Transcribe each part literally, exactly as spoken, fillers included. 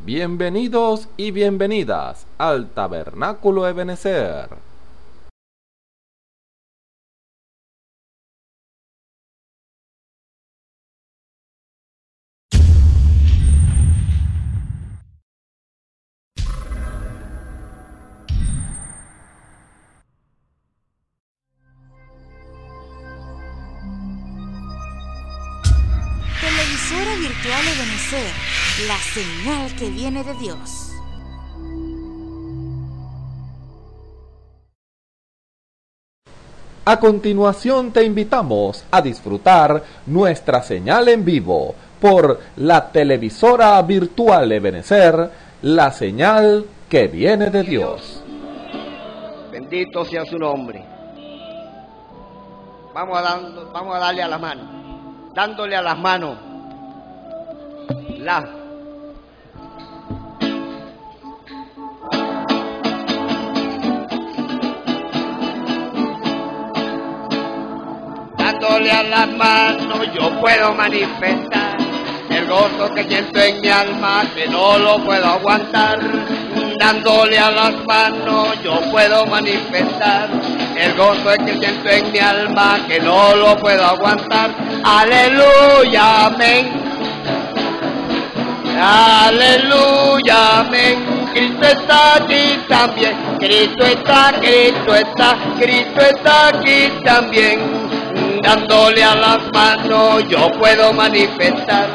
Bienvenidos y bienvenidas al Tabernáculo Ebenezer. Televisora virtual Ebenezer, la señal que viene de Dios. A continuación te invitamos a disfrutar nuestra señal en vivo por la televisora virtual Ebenezer, la señal que viene de Dios. Bendito sea su nombre. Vamos a, dando, vamos a darle a la mano, dándole a las manos. La. Dándole a las manos yo puedo manifestar el gozo que siento en mi alma, que no lo puedo aguantar. Dándole a las manos yo puedo manifestar el gozo que siento en mi alma, que no lo puedo aguantar. Aleluya, amén. Aleluya, amén. Cristo está aquí también. Cristo está, Cristo está, Cristo está aquí también. Dándole a las manos yo puedo manifestar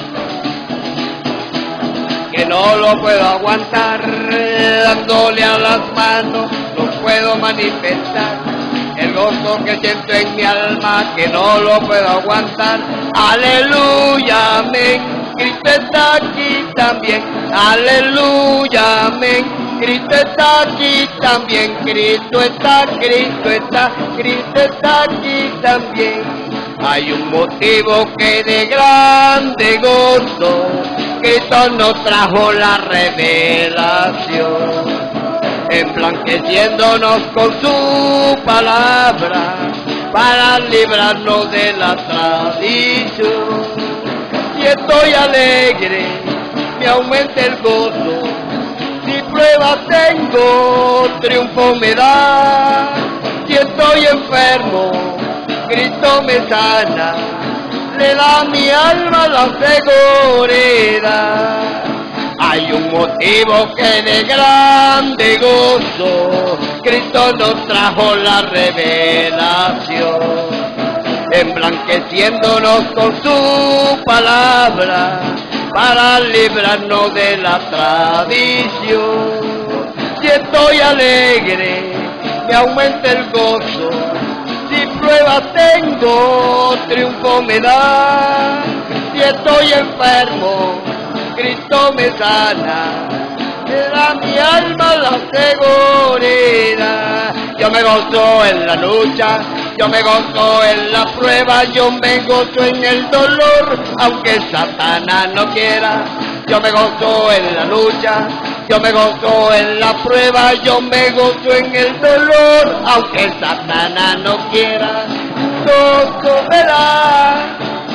que no lo puedo aguantar. Dándole a las manos no puedo manifestar el gozo que siento en mi alma, que no lo puedo aguantar. Aleluya, amén. Cristo está aquí también. Aleluya, amén. Cristo está aquí también. Cristo está, Cristo está, Cristo está aquí también. Hay un motivo que de grande gozo, Cristo nos trajo la revelación, emblanqueciéndonos con su palabra para librarnos de la tradición. Si estoy alegre, me aumenta el gozo. Si pruebas tengo, triunfo me da. Si estoy enfermo, Cristo me sana, le da a mi alma la seguridad. Hay un motivo que de grande gozo, Cristo nos trajo la revelación, emblanqueciéndonos con su palabra para librarnos de la tradición. Si estoy alegre, me aumenta el gozo. Si pruebas tengo, triunfo me da. Si estoy enfermo, Cristo me sana, me da mi alma la seguridad. Yo me gozo en la lucha, yo me gozo en la prueba, yo me gozo en el dolor, aunque Satanás no quiera. Yo me gozo en la lucha, yo me gozo en la prueba, yo me gozo en el dolor, aunque Satanás no quiera. Gozo me da.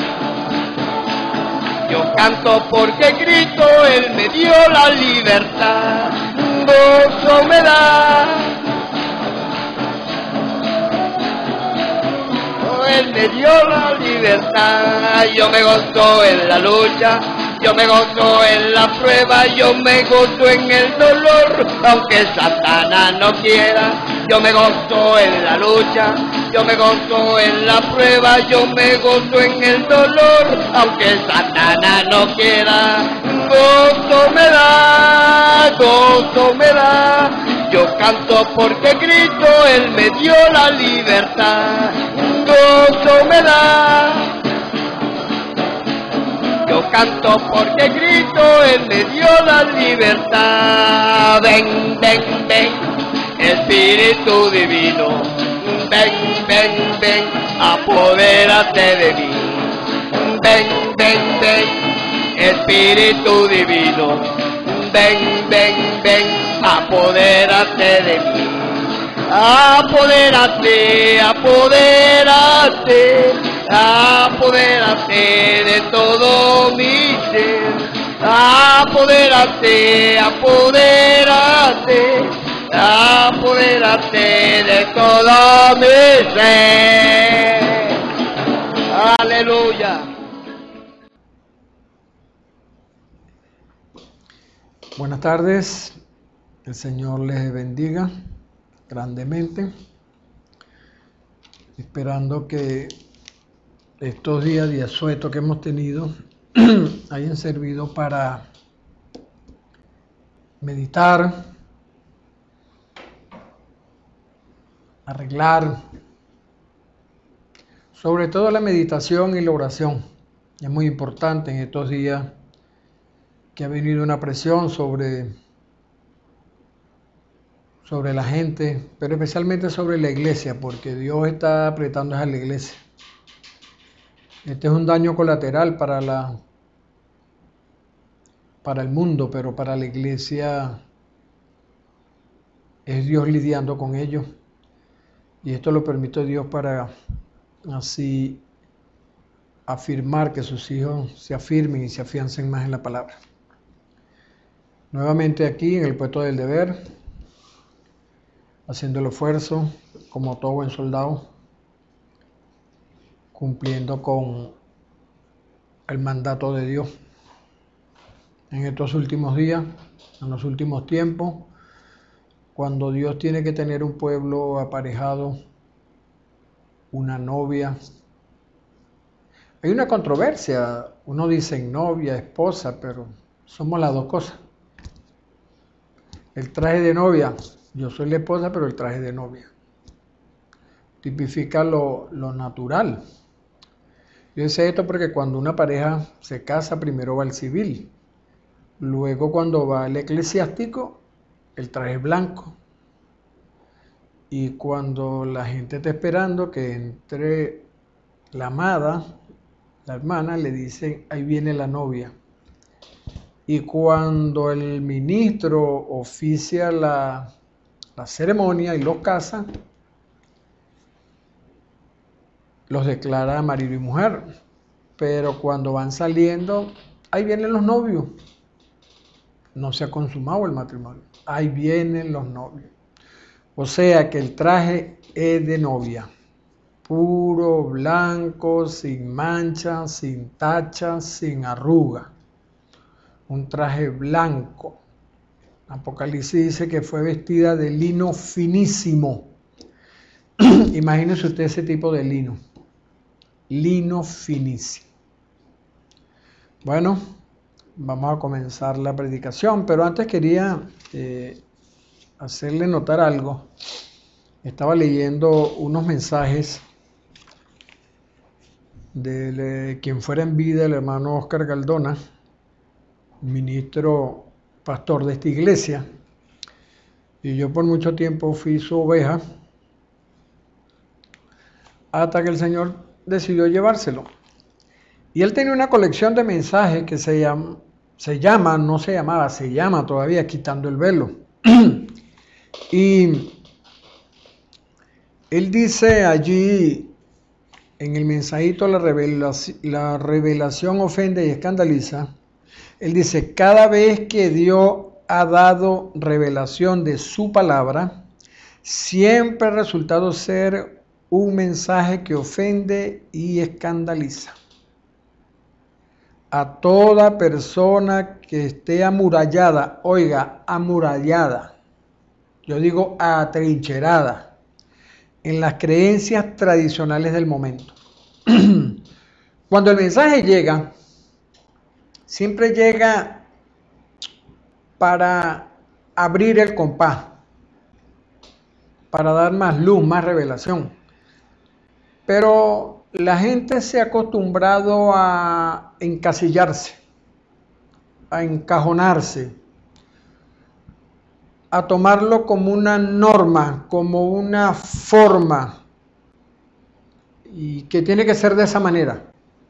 Yo canto porque Cristo, Él me dio la libertad. Gozo me da. Él me dio la libertad. Yo me gozo en la lucha, yo me gozo en la prueba, yo me gozo en el dolor, aunque Satanás no quiera. Yo me gozo en la lucha, yo me gozo en la prueba, yo me gozo en el dolor, aunque Satanás no quiera. Gozo me da, gozo me da. Yo canto porque Cristo, Él me dio la libertad. Gozo me da. Yo canto porque Cristo, Él me dio la libertad. Ven, ven, ven, Espíritu Divino. Ven, ven, ven, apodérate de mí. Ven, ven, ven, Espíritu Divino. Ven, ven, ven, apodérate de mí. Apodérate, apodérate, apodérate de todo mi ser. Apodérate, apodérate, apodérate de todo mi ser. Aleluya. Buenas tardes, el Señor les bendiga grandemente, esperando que estos días de asueto que hemos tenido hayan servido para meditar, arreglar, sobre todo la meditación y la oración. Es muy importante en estos días que ha venido una presión sobre, sobre la gente, pero especialmente sobre la iglesia, porque Dios está apretando a la iglesia. Este es un daño colateral para la, para el mundo, pero para la iglesia es Dios lidiando con ello. Y esto lo permite Dios para así afirmar que sus hijos se afirmen y se afiancen más en la palabra. Nuevamente aquí en el puesto del deber, haciendo el esfuerzo como todo buen soldado, cumpliendo con el mandato de Dios. En estos últimos días, en los últimos tiempos, cuando Dios tiene que tener un pueblo aparejado, una novia, hay una controversia. Uno dice novia, esposa, pero somos las dos cosas. El traje de novia, yo soy la esposa, pero el traje de novia tipifica lo, lo natural. Yo sé esto porque cuando una pareja se casa, primero va el civil, luego cuando va el eclesiástico, el traje blanco, y cuando la gente está esperando que entre la amada, la hermana, le dicen, ahí viene la novia. Y cuando el ministro oficia la, la ceremonia y los casa, los declara marido y mujer. Pero cuando van saliendo, ahí vienen los novios. No se ha consumado el matrimonio. Ahí vienen los novios. O sea que el traje es de novia. Puro, blanco, sin manchas, sin tachas, sin arruga. Un traje blanco. Apocalipsis dice que fue vestida de lino finísimo. Imagínese usted ese tipo de lino. Lino finísimo. Bueno, vamos a comenzar la predicación, pero antes quería eh, hacerle notar algo. Estaba leyendo unos mensajes de eh, quien fuera en vida, el hermano Oscar Galdona, ministro pastor de esta iglesia, y yo por mucho tiempo fui su oveja hasta que el Señor decidió llevárselo. Y él tenía una colección de mensajes que se llama, se llama, no se llamaba, se llama todavía Quitando el Velo. Y él dice allí en el mensajito la revelación, la revelación ofende y escandaliza. Él dice, cada vez que Dios ha dado revelación de su palabra, siempre ha resultado ser un mensaje que ofende y escandaliza a toda persona que esté amurallada, oiga, amurallada, yo digo atrincherada, en las creencias tradicionales del momento. Cuando el mensaje llega, siempre llega para abrir el compás, para dar más luz, más revelación. Pero la gente se ha acostumbrado a encasillarse, a encajonarse, a tomarlo como una norma, como una forma, y que tiene que ser de esa manera.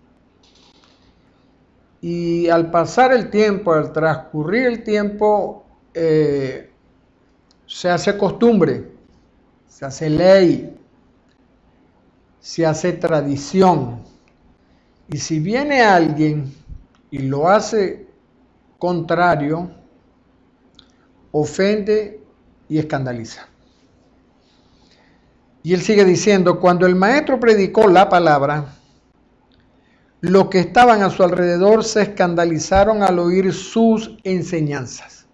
Y al pasar el tiempo, al transcurrir el tiempo, eh, se hace costumbre, se hace ley, se hace tradición. Y si viene alguien y lo hace contrario ofende y escandaliza. Y él sigue diciendo, cuando el maestro predicó la palabra, los que estaban a su alrededor se escandalizaron al oír sus enseñanzas.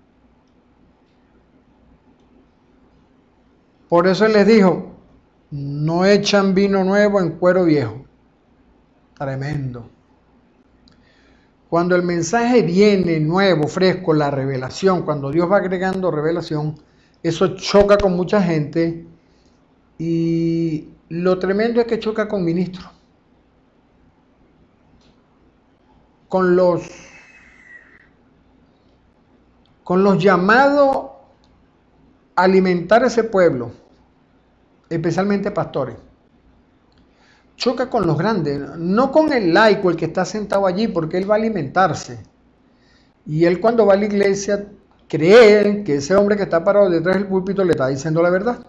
Por eso él les dijo, no echan vino nuevo en cuero viejo. Tremendo. Cuando el mensaje viene nuevo, fresco, la revelación, cuando Dios va agregando revelación, eso choca con mucha gente y lo tremendo es que choca con ministros, con los, con los llamados a alimentar a ese pueblo, especialmente pastores. Choca con los grandes, no con el laico, el que está sentado allí, porque él va a alimentarse. Y él cuando va a la iglesia cree que ese hombre que está parado detrás del púlpito le está diciendo la verdad.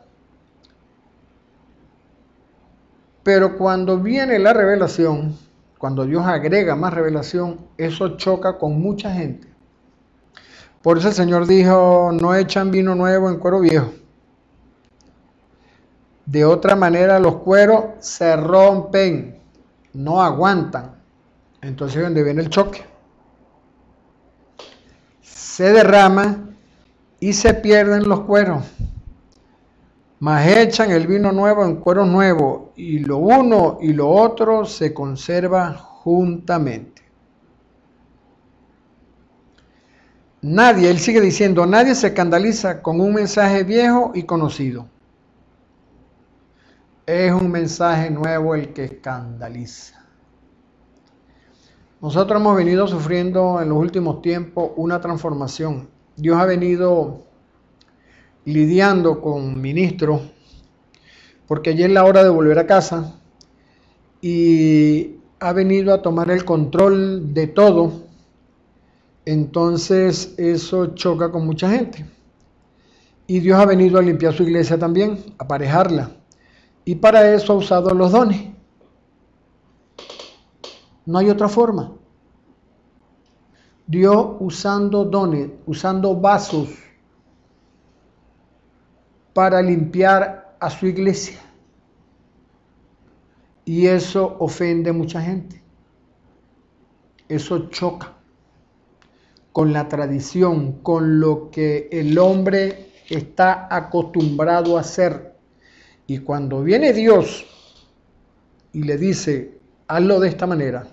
Pero cuando viene la revelación, cuando Dios agrega más revelación, eso choca con mucha gente. Por eso el Señor dijo, no echan vino nuevo en cuero viejo. De otra manera los cueros se rompen, no aguantan. Entonces es donde viene el choque. Se derrama y se pierden los cueros. Mas echan el vino nuevo en cueros nuevos, y lo uno y lo otro se conserva juntamente. Nadie, él sigue diciendo, nadie se escandaliza con un mensaje viejo y conocido. Es un mensaje nuevo el que escandaliza. Nosotros hemos venido sufriendo en los últimos tiempos una transformación. Dios ha venido lidiando con ministros, porque ya es la hora de volver a casa, y ha venido a tomar el control de todo. Entonces eso choca con mucha gente. Y Dios ha venido a limpiar su iglesia también, a aparejarla. Y para eso ha usado los dones. No hay otra forma. Dios usando dones, usando vasos para limpiar a su iglesia. Y eso ofende a mucha gente. Eso choca con la tradición, con lo que el hombre está acostumbrado a hacer. Y cuando viene Dios y le dice, hazlo de esta manera,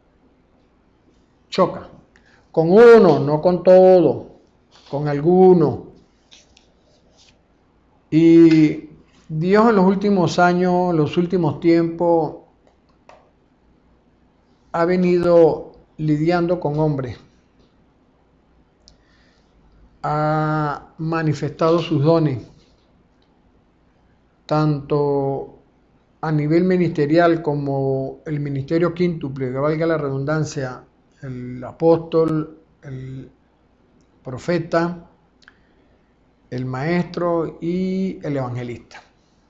choca. Con uno, no con todo, con alguno. Y Dios en los últimos años, en los últimos tiempos, ha venido lidiando con hombres. Ha manifestado sus dones, tanto a nivel ministerial como el ministerio quíntuple, que valga la redundancia, el apóstol, el profeta, el maestro y el evangelista.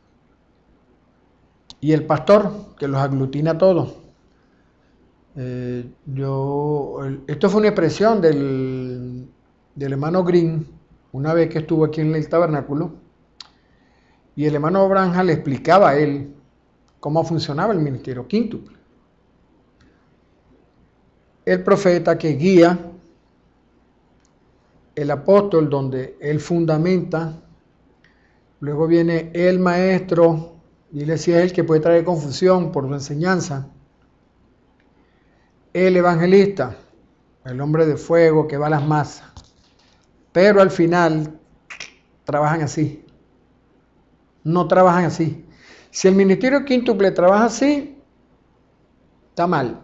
Y el pastor, que los aglutina a todos. Eh, yo, el, esto fue una expresión del, del hermano Green, una vez que estuvo aquí en el tabernáculo, y el hermano Branja le explicaba a él cómo funcionaba el ministerio quíntuple. El profeta que guía, el apóstol donde él fundamenta, luego viene el maestro, y él decía es el que puede traer confusión por su enseñanza, el evangelista, el hombre de fuego que va a las masas, pero al final trabajan así, no trabajan así. Si el ministerio quíntuple trabaja así, está mal,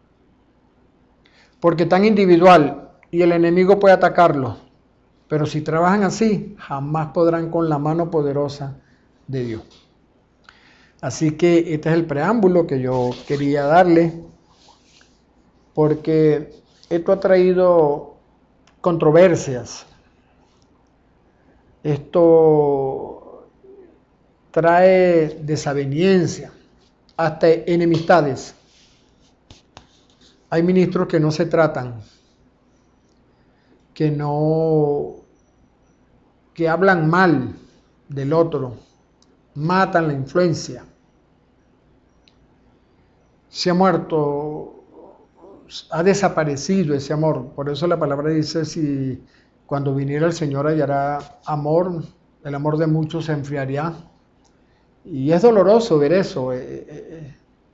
porque tan individual y el enemigo puede atacarlo. Pero si trabajan así, jamás podrán con la mano poderosa de Dios. Así que este es el preámbulo que yo quería darle, porque esto ha traído controversias. Esto trae desaveniencia, hasta enemistades. Hay ministros que no se tratan. que no, que hablan mal del otro, matan la influencia. Se ha muerto, ha desaparecido ese amor. Por eso la palabra dice, si cuando viniera el Señor hallará amor, el amor de muchos se enfriaría. Y es doloroso ver eso, es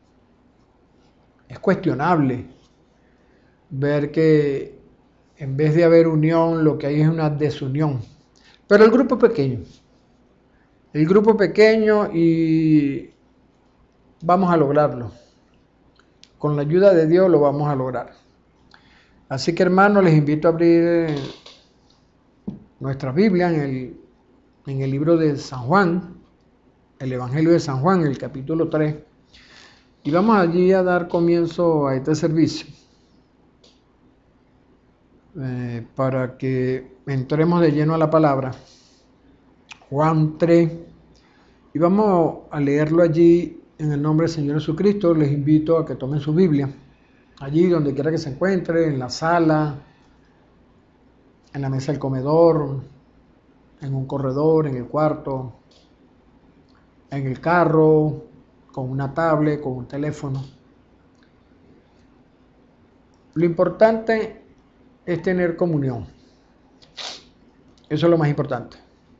cuestionable ver que en vez de haber unión, lo que hay es una desunión. Pero el grupo pequeño, el grupo pequeño y vamos a lograrlo. Con la ayuda de Dios lo vamos a lograr. Así que, hermanos, les invito a abrir nuestra Biblia en el, en el libro de San Juan, el Evangelio de San Juan, el capítulo tres. Y vamos allí a dar comienzo a este servicio. Eh, para que entremos de lleno a la palabra. Juan tres. Y vamos a leerlo allí en el nombre del Señor Jesucristo. Les invito a que tomen su Biblia. Allí donde quiera que se encuentre, en la sala, en la mesa del comedor, en un corredor, en el cuarto, en el carro, con una tablet, con un teléfono. Lo importante es tener comunión. Eso es lo más importante.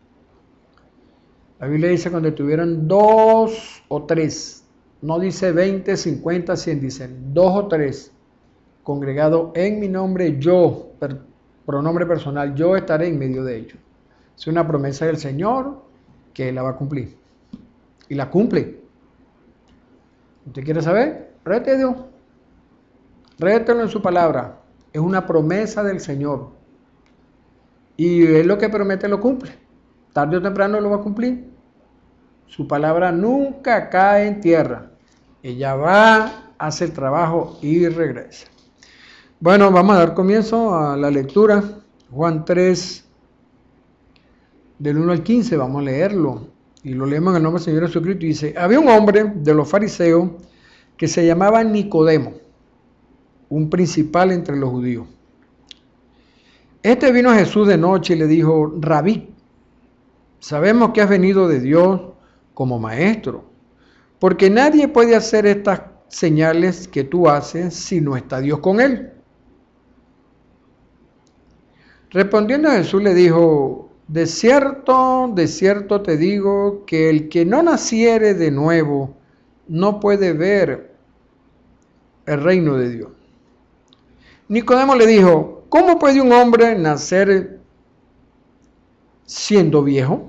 La Biblia dice cuando tuvieran dos o tres, no dice veinte, cincuenta, cien, dicen dos o tres congregados en mi nombre, yo, per, pronombre personal, yo estaré en medio de ellos. Es una promesa del Señor que Él la va a cumplir. Y la cumple. ¿Usted quiere saber? Rete a Dios. Rételo en su palabra. Es una promesa del Señor. Y Él lo que promete lo cumple. Tarde o temprano lo va a cumplir. Su palabra nunca cae en tierra. Ella va, hace el trabajo y regresa. Bueno, vamos a dar comienzo a la lectura. Juan tres, del uno al quince, vamos a leerlo. Y lo leemos en el nombre del Señor Jesucristo. Y dice, había un hombre de los fariseos que se llamaba Nicodemo, un principal entre los judíos. Este vino a Jesús de noche y le dijo, Rabí, sabemos que has venido de Dios como maestro, porque nadie puede hacer estas señales que tú haces si no está Dios con él. Respondiendo Jesús le dijo, de cierto, de cierto te digo que el que no naciere de nuevo no puede ver el reino de Dios. Nicodemo le dijo, ¿cómo puede un hombre nacer siendo viejo?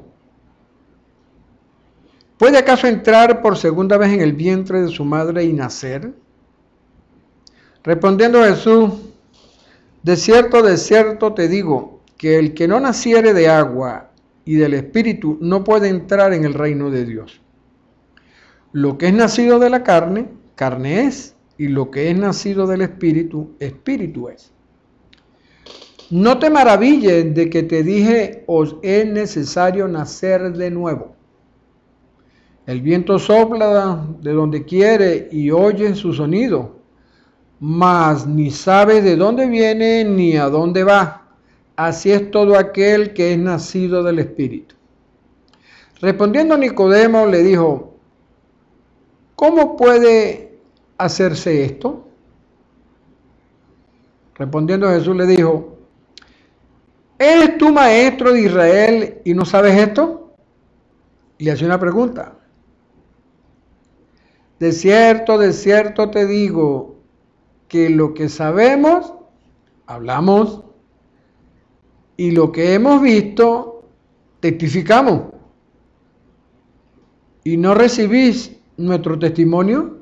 ¿Puede acaso entrar por segunda vez en el vientre de su madre y nacer? Respondiendo Jesús, de cierto, de cierto te digo, que el que no naciere de agua y del Espíritu no puede entrar en el reino de Dios. Lo que es nacido de la carne, carne es, y lo que es nacido del Espíritu, Espíritu es. No te maravilles de que te dije, os es necesario nacer de nuevo. El viento sopla de donde quiere y oye su sonido, mas ni sabe de dónde viene ni a dónde va. Así es todo aquel que es nacido del Espíritu. Respondiendo Nicodemo le dijo, ¿cómo puede hacerse esto? Respondiendo Jesús le dijo, ¿eres tú maestro de Israel y no sabes esto? Y le hace una pregunta. De cierto, de cierto te digo que lo que sabemos, hablamos, y lo que hemos visto, testificamos. ¿Y no recibís nuestro testimonio?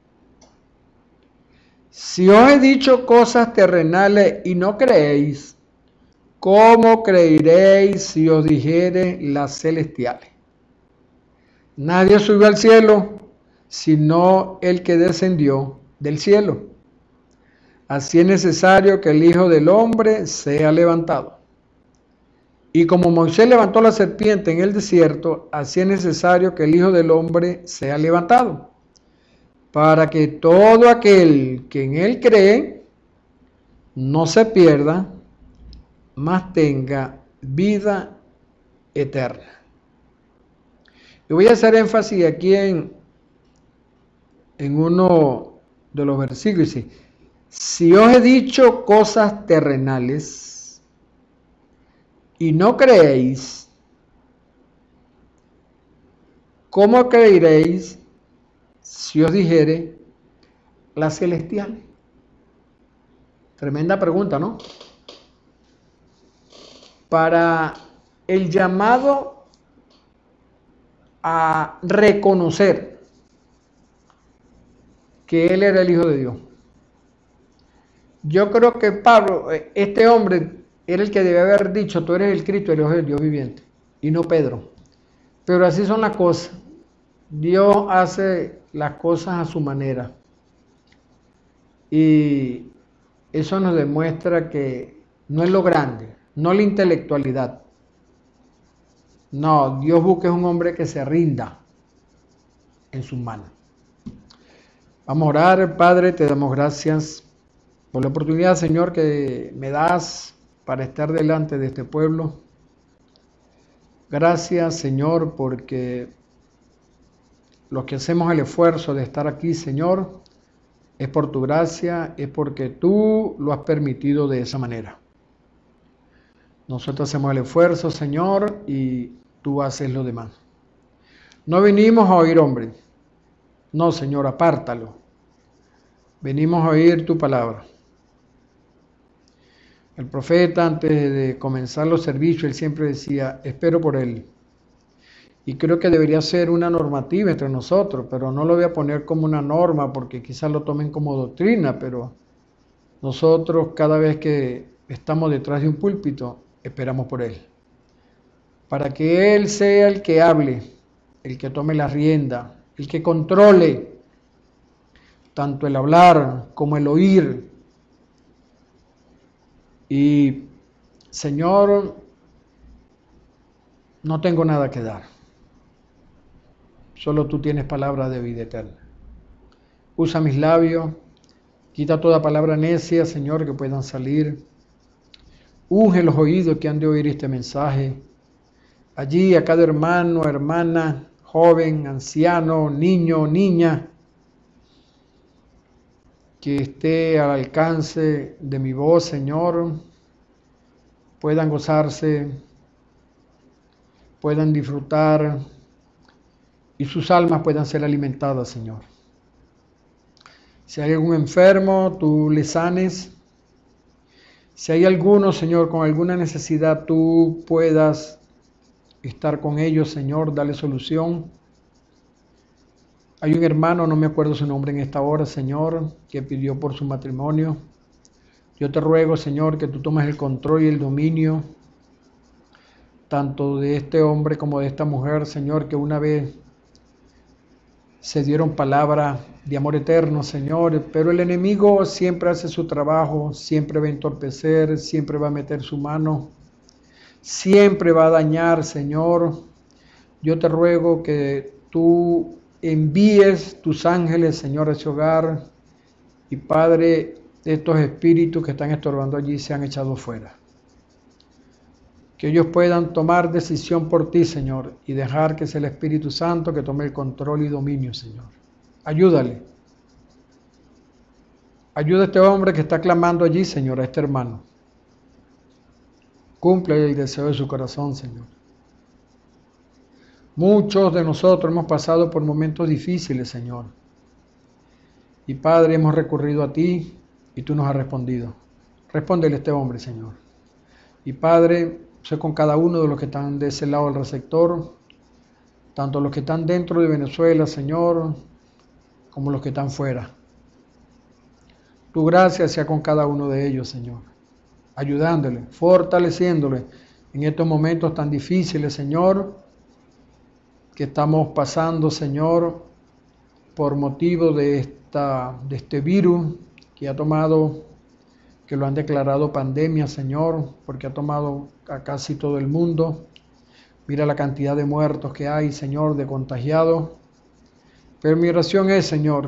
Si os he dicho cosas terrenales y no creéis, ¿cómo creeréis si os dijere las celestiales? Nadie subió al cielo, sino el que descendió del cielo. Así es necesario que el Hijo del Hombre sea levantado. Y como Moisés levantó la serpiente en el desierto, así es necesario que el Hijo del Hombre sea levantado, para que todo aquel que en él cree no se pierda, mas tenga vida eterna. Y voy a hacer énfasis aquí en, en uno de los versículos. Dice, si os he dicho cosas terrenales y no creéis, ¿cómo creeréis si os dijere las celestiales? Tremenda pregunta, ¿no? Para el llamado a reconocer que Él era el Hijo de Dios. Yo creo que Pablo, este hombre, era el que debe haber dicho, tú eres el Cristo, el Hijo del Dios viviente, y no Pedro. Pero así son las cosas. Dios hace las cosas a su manera. Y eso nos demuestra que no es lo grande, no la intelectualidad. No, Dios busca un hombre que se rinda en sus manos. Vamos a orar. Padre, te damos gracias por la oportunidad, Señor, que me das para estar delante de este pueblo. Gracias, Señor, porque los que hacemos el esfuerzo de estar aquí, Señor, es por tu gracia, es porque tú lo has permitido de esa manera. Nosotros hacemos el esfuerzo, Señor, y tú haces lo demás. No venimos a oír hombre. No, Señor, apártalo. Venimos a oír tu palabra. El profeta, antes de comenzar los servicios, él siempre decía, espero por él. Y creo que debería ser una normativa entre nosotros, pero no lo voy a poner como una norma porque quizás lo tomen como doctrina, pero nosotros cada vez que estamos detrás de un púlpito, esperamos por él. Para que él sea el que hable, el que tome la rienda, el que controle tanto el hablar como el oír. Y, Señor, no tengo nada que dar. Solo tú tienes palabra de vida eterna. Usa mis labios, quita toda palabra necia, Señor, que puedan salir. Unge los oídos que han de oír este mensaje. Allí a cada hermano, hermana, joven, anciano, niño, niña, que esté al alcance de mi voz, Señor, puedan gozarse, puedan disfrutar y sus almas puedan ser alimentadas, Señor. Si hay algún enfermo, tú le sanes. Si hay alguno, Señor, con alguna necesidad, tú puedas estar con ellos, Señor, dale solución. Hay un hermano, no me acuerdo su nombre en esta hora, Señor, que pidió por su matrimonio. Yo te ruego, Señor, que tú tomes el control y el dominio, tanto de este hombre como de esta mujer, Señor, que una vez se dieron palabra de amor eterno, Señor, pero el enemigo siempre hace su trabajo, siempre va a entorpecer, siempre va a meter su mano, siempre va a dañar, Señor. Yo te ruego que tú envíes tus ángeles, Señor, a ese hogar, y Padre, estos espíritus que están estorbando allí sean echados fuera. Que ellos puedan tomar decisión por ti, Señor, y dejar que sea el Espíritu Santo que tome el control y dominio, Señor. Ayúdale. Ayuda a este hombre que está clamando allí, Señor, a este hermano. Cumple el deseo de su corazón, Señor. Muchos de nosotros hemos pasado por momentos difíciles, Señor. Y Padre, hemos recurrido a ti y tú nos has respondido. Respóndele a este hombre, Señor. Y Padre, sé con cada uno de los que están de ese lado del receptor, tanto los que están dentro de Venezuela, Señor, como los que están fuera. Tu gracia sea con cada uno de ellos, Señor, ayudándole, fortaleciéndole en estos momentos tan difíciles, Señor, que estamos pasando, Señor, por motivo de, esta, de este virus que ha tomado, que lo han declarado pandemia, Señor, porque ha tomado a casi todo el mundo. Mira la cantidad de muertos que hay, Señor, de contagiados. Pero mi oración es, Señor,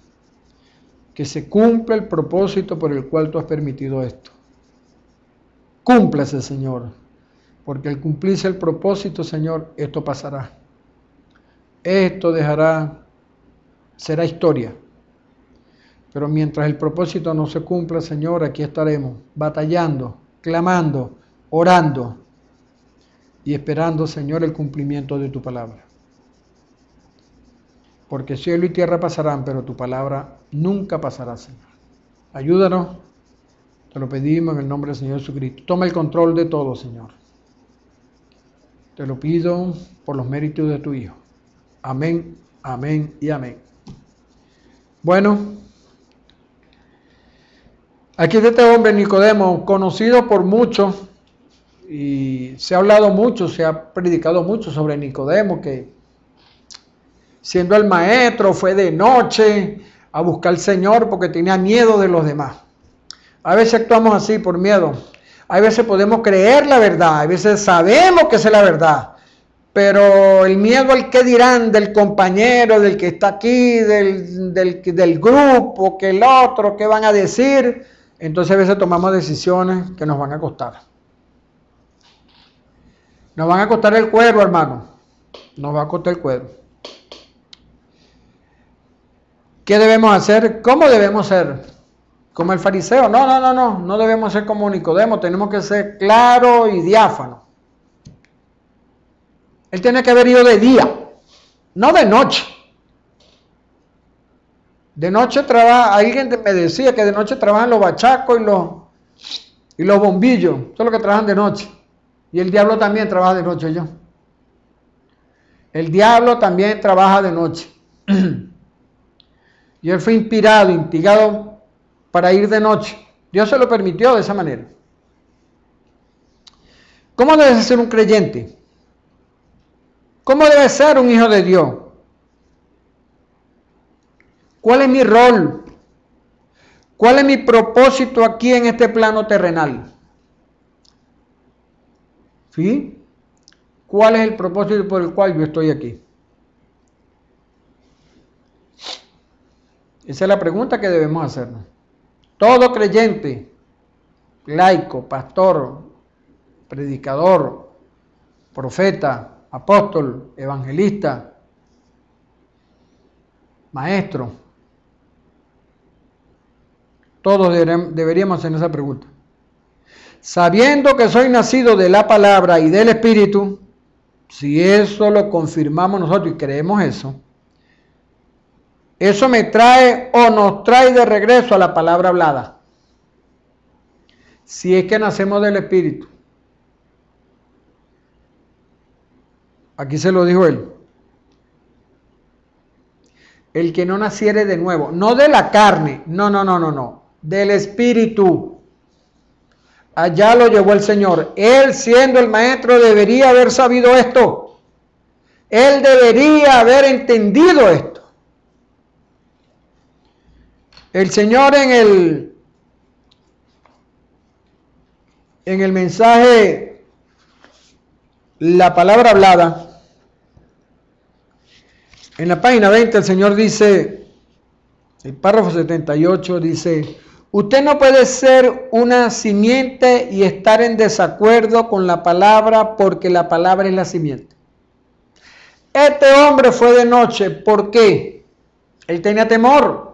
que se cumpla el propósito por el cual tú has permitido esto. Cúmplase, Señor, porque al cumplirse el propósito, Señor, esto pasará. Esto dejará, será historia. Pero mientras el propósito no se cumpla, Señor, aquí estaremos batallando, clamando, orando y esperando, Señor, el cumplimiento de tu palabra. Porque cielo y tierra pasarán, pero tu palabra nunca pasará, Señor. Ayúdanos, te lo pedimos en el nombre del Señor Jesucristo. Toma el control de todo, Señor. Te lo pido por los méritos de tu Hijo. Amén, amén y amén. Bueno, aquí de este hombre Nicodemo, conocido por muchos, y se ha hablado mucho, se ha predicado mucho sobre Nicodemo, que siendo el maestro fue de noche a buscar al Señor porque tenía miedo de los demás. A veces actuamos así por miedo. A veces podemos creer la verdad, a veces sabemos que es la verdad, pero el miedo al que dirán del compañero, del que está aquí, del, del, del grupo, que el otro, que van a decir, entonces a veces tomamos decisiones que nos van a costar. Nos van a costar el cuero, hermano. Nos va a costar el cuero. ¿Qué debemos hacer? ¿Cómo debemos ser? Como el fariseo. No, no, no, no. No debemos ser como Nicodemo. Tenemos que ser claro y diáfano. Él tiene que haber ido de día, no de noche. De noche trabaja, alguien me decía que de noche trabajan los bachacos y los, y los bombillos. Eso es lo que trabajan de noche. Y el diablo también trabaja de noche, yo. El diablo también trabaja de noche. Y él fue inspirado, instigado para ir de noche. Dios se lo permitió de esa manera. ¿Cómo debe ser un creyente? ¿Cómo debe ser un hijo de Dios? ¿Cuál es mi rol? ¿Cuál es mi propósito aquí en este plano terrenal? ¿Sí? ¿Cuál es el propósito por el cual yo estoy aquí? Esa es la pregunta que debemos hacernos. Todo creyente, laico, pastor, predicador, profeta, apóstol, evangelista, maestro, todos deberíamos hacer esa pregunta. Sabiendo que soy nacido de la palabra y del Espíritu, si eso lo confirmamos nosotros y creemos eso, eso me trae o nos trae de regreso a la palabra hablada. Si es que nacemos del Espíritu. Aquí se lo dijo él. El que no naciere de nuevo, no de la carne, no, no, no, no, no, del Espíritu. Allá lo llevó el Señor. Él, siendo el maestro, debería haber sabido esto. Él debería haber entendido esto. El Señor en el, en el mensaje, la palabra hablada, en la página veinte el Señor dice, el párrafo setenta y ocho dice, usted no puede ser una simiente y estar en desacuerdo con la palabra porque la palabra es la simiente. Este hombre fue de noche, ¿por qué? Él tenía temor.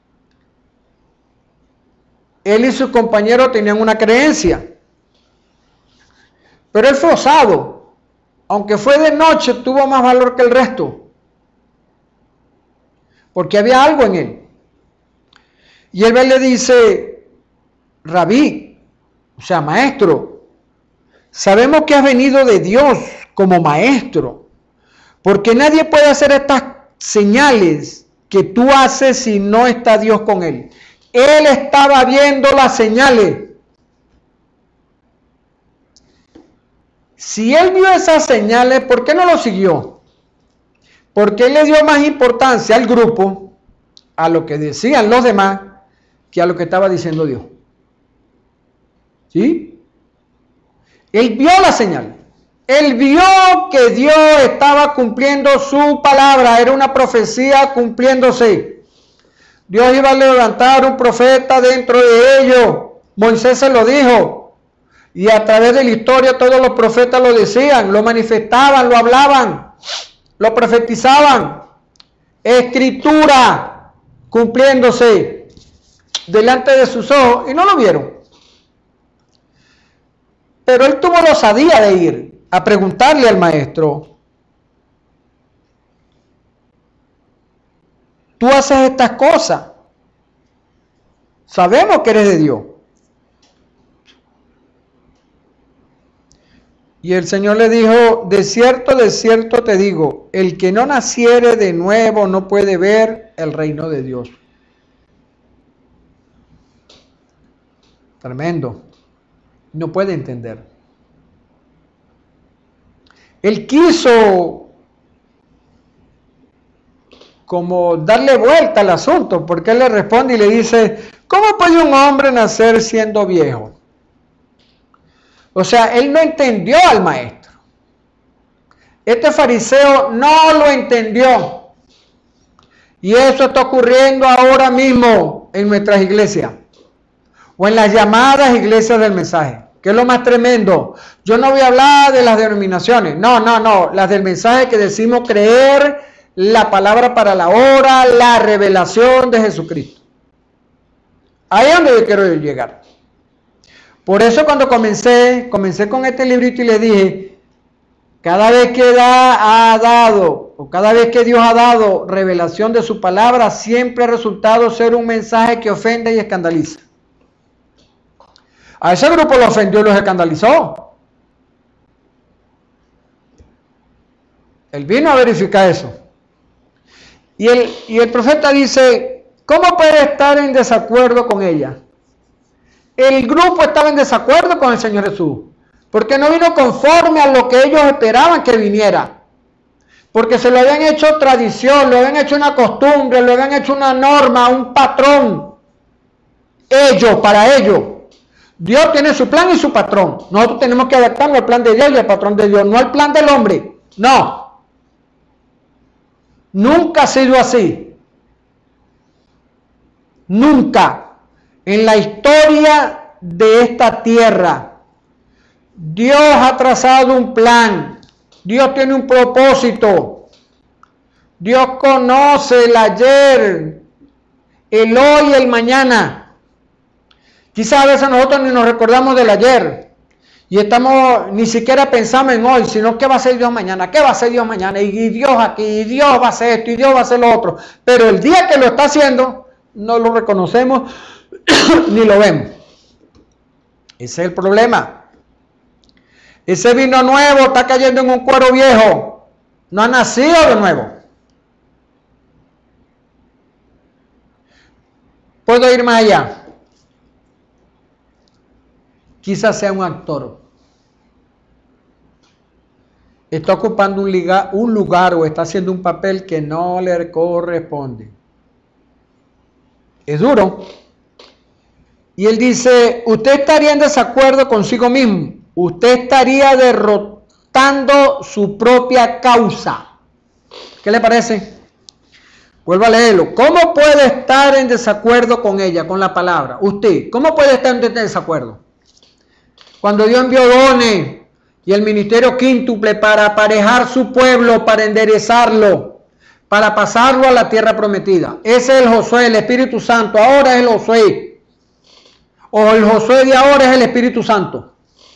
Él y sus compañeros tenían una creencia. Pero él fue osado. Aunque fue de noche, tuvo más valor que el resto. Porque había algo en él. Y él le dice, Rabí, o sea, maestro, sabemos que has venido de Dios como maestro. Porque nadie puede hacer estas señales que tú haces si no está Dios con él. Él estaba viendo las señales. Si él vio esas señales, ¿por qué no lo siguió? Porque él le dio más importancia al grupo, a lo que decían los demás, que a lo que estaba diciendo Dios. ¿Sí? Él vio la señal. Él vio que Dios estaba cumpliendo su palabra. Era una profecía cumpliéndose. Dios iba a levantar un profeta dentro de ellos. Moisés se lo dijo. Y a través de la historia todos los profetas lo decían, lo manifestaban, lo hablaban, lo profetizaban. Escritura cumpliéndose delante de sus ojos y no lo vieron. Pero él tuvo la osadía de ir a preguntarle al maestro: tú haces estas cosas, sabemos que eres de Dios. Y el Señor le dijo: de cierto, de cierto te digo, el que no naciere de nuevo no puede ver el reino de Dios. Tremendo. No puede entender. Él quiso como darle vuelta al asunto, porque él le responde y le dice: ¿cómo puede un hombre nacer siendo viejo? O sea, él no entendió al maestro. Este fariseo no lo entendió. Y eso está ocurriendo ahora mismo en nuestras iglesias, o en las llamadas iglesias del mensaje, que es lo más tremendo. Yo no voy a hablar de las denominaciones, no, no, no, las del mensaje, que decimos creer la palabra para la hora, la revelación de Jesucristo. Ahí es donde yo quiero llegar. Por eso cuando comencé, comencé con este librito y le dije: cada vez que da, ha dado, o cada vez que Dios ha dado revelación de su palabra, siempre ha resultado ser un mensaje que ofende y escandaliza. A ese grupo lo ofendió y los escandalizó. Él vino a verificar eso. Y el, y el profeta dice: ¿cómo puede estar en desacuerdo con ella? El grupo estaba en desacuerdo con el Señor Jesús, porque no vino conforme a lo que ellos esperaban que viniera. Porque se lo habían hecho tradición, lo habían hecho una costumbre, lo habían hecho una norma, un patrón. Ellos, para ellos. Dios tiene su plan y su patrón. Nosotros tenemos que adaptarnos al plan de Dios y al patrón de Dios, no al plan del hombre. No. Nunca ha sido así. Nunca. En la historia de esta tierra, Dios ha trazado un plan. Dios tiene un propósito. Dios conoce el ayer, el hoy y el mañana. Quizás a veces nosotros ni nos recordamos del ayer y estamos, ni siquiera pensamos en hoy, sino qué va a hacer Dios mañana, qué va a hacer Dios mañana, y Dios aquí, y Dios va a hacer esto, y Dios va a hacer lo otro. Pero el día que lo está haciendo, no lo reconocemos ni lo vemos. Ese es el problema. Ese vino nuevo está cayendo en un cuero viejo. No ha nacido de nuevo. Puedo ir más allá. Quizás sea un actor. Está ocupando un lugar, un lugar o está haciendo un papel que no le corresponde. Es duro. Y él dice: usted estaría en desacuerdo consigo mismo. Usted estaría derrotando su propia causa. ¿Qué le parece? Vuelvo a leerlo. ¿Cómo puede estar en desacuerdo con ella, con la palabra? Usted, ¿cómo puede estar en desacuerdo? Cuando Dios envió dones y el ministerio quíntuple para aparejar su pueblo, para enderezarlo, para pasarlo a la tierra prometida. Ese es el Josué, el Espíritu Santo. Ahora es el Josué. O el Josué de ahora es el Espíritu Santo.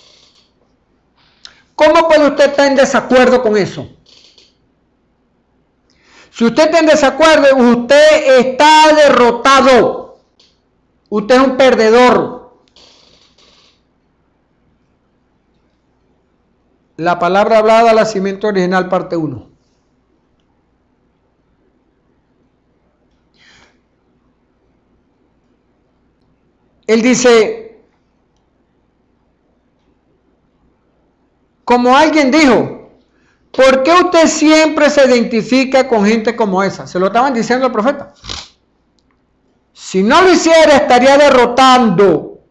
¿Cómo puede usted estar en desacuerdo con eso? Si usted está en desacuerdo, usted está derrotado. Usted es un perdedor. La palabra hablada, la cimiento original, parte uno. Él dice, como alguien dijo, ¿por qué usted siempre se identifica con gente como esa? Se lo estaban diciendo al profeta. Si no lo hiciera, estaría derrotando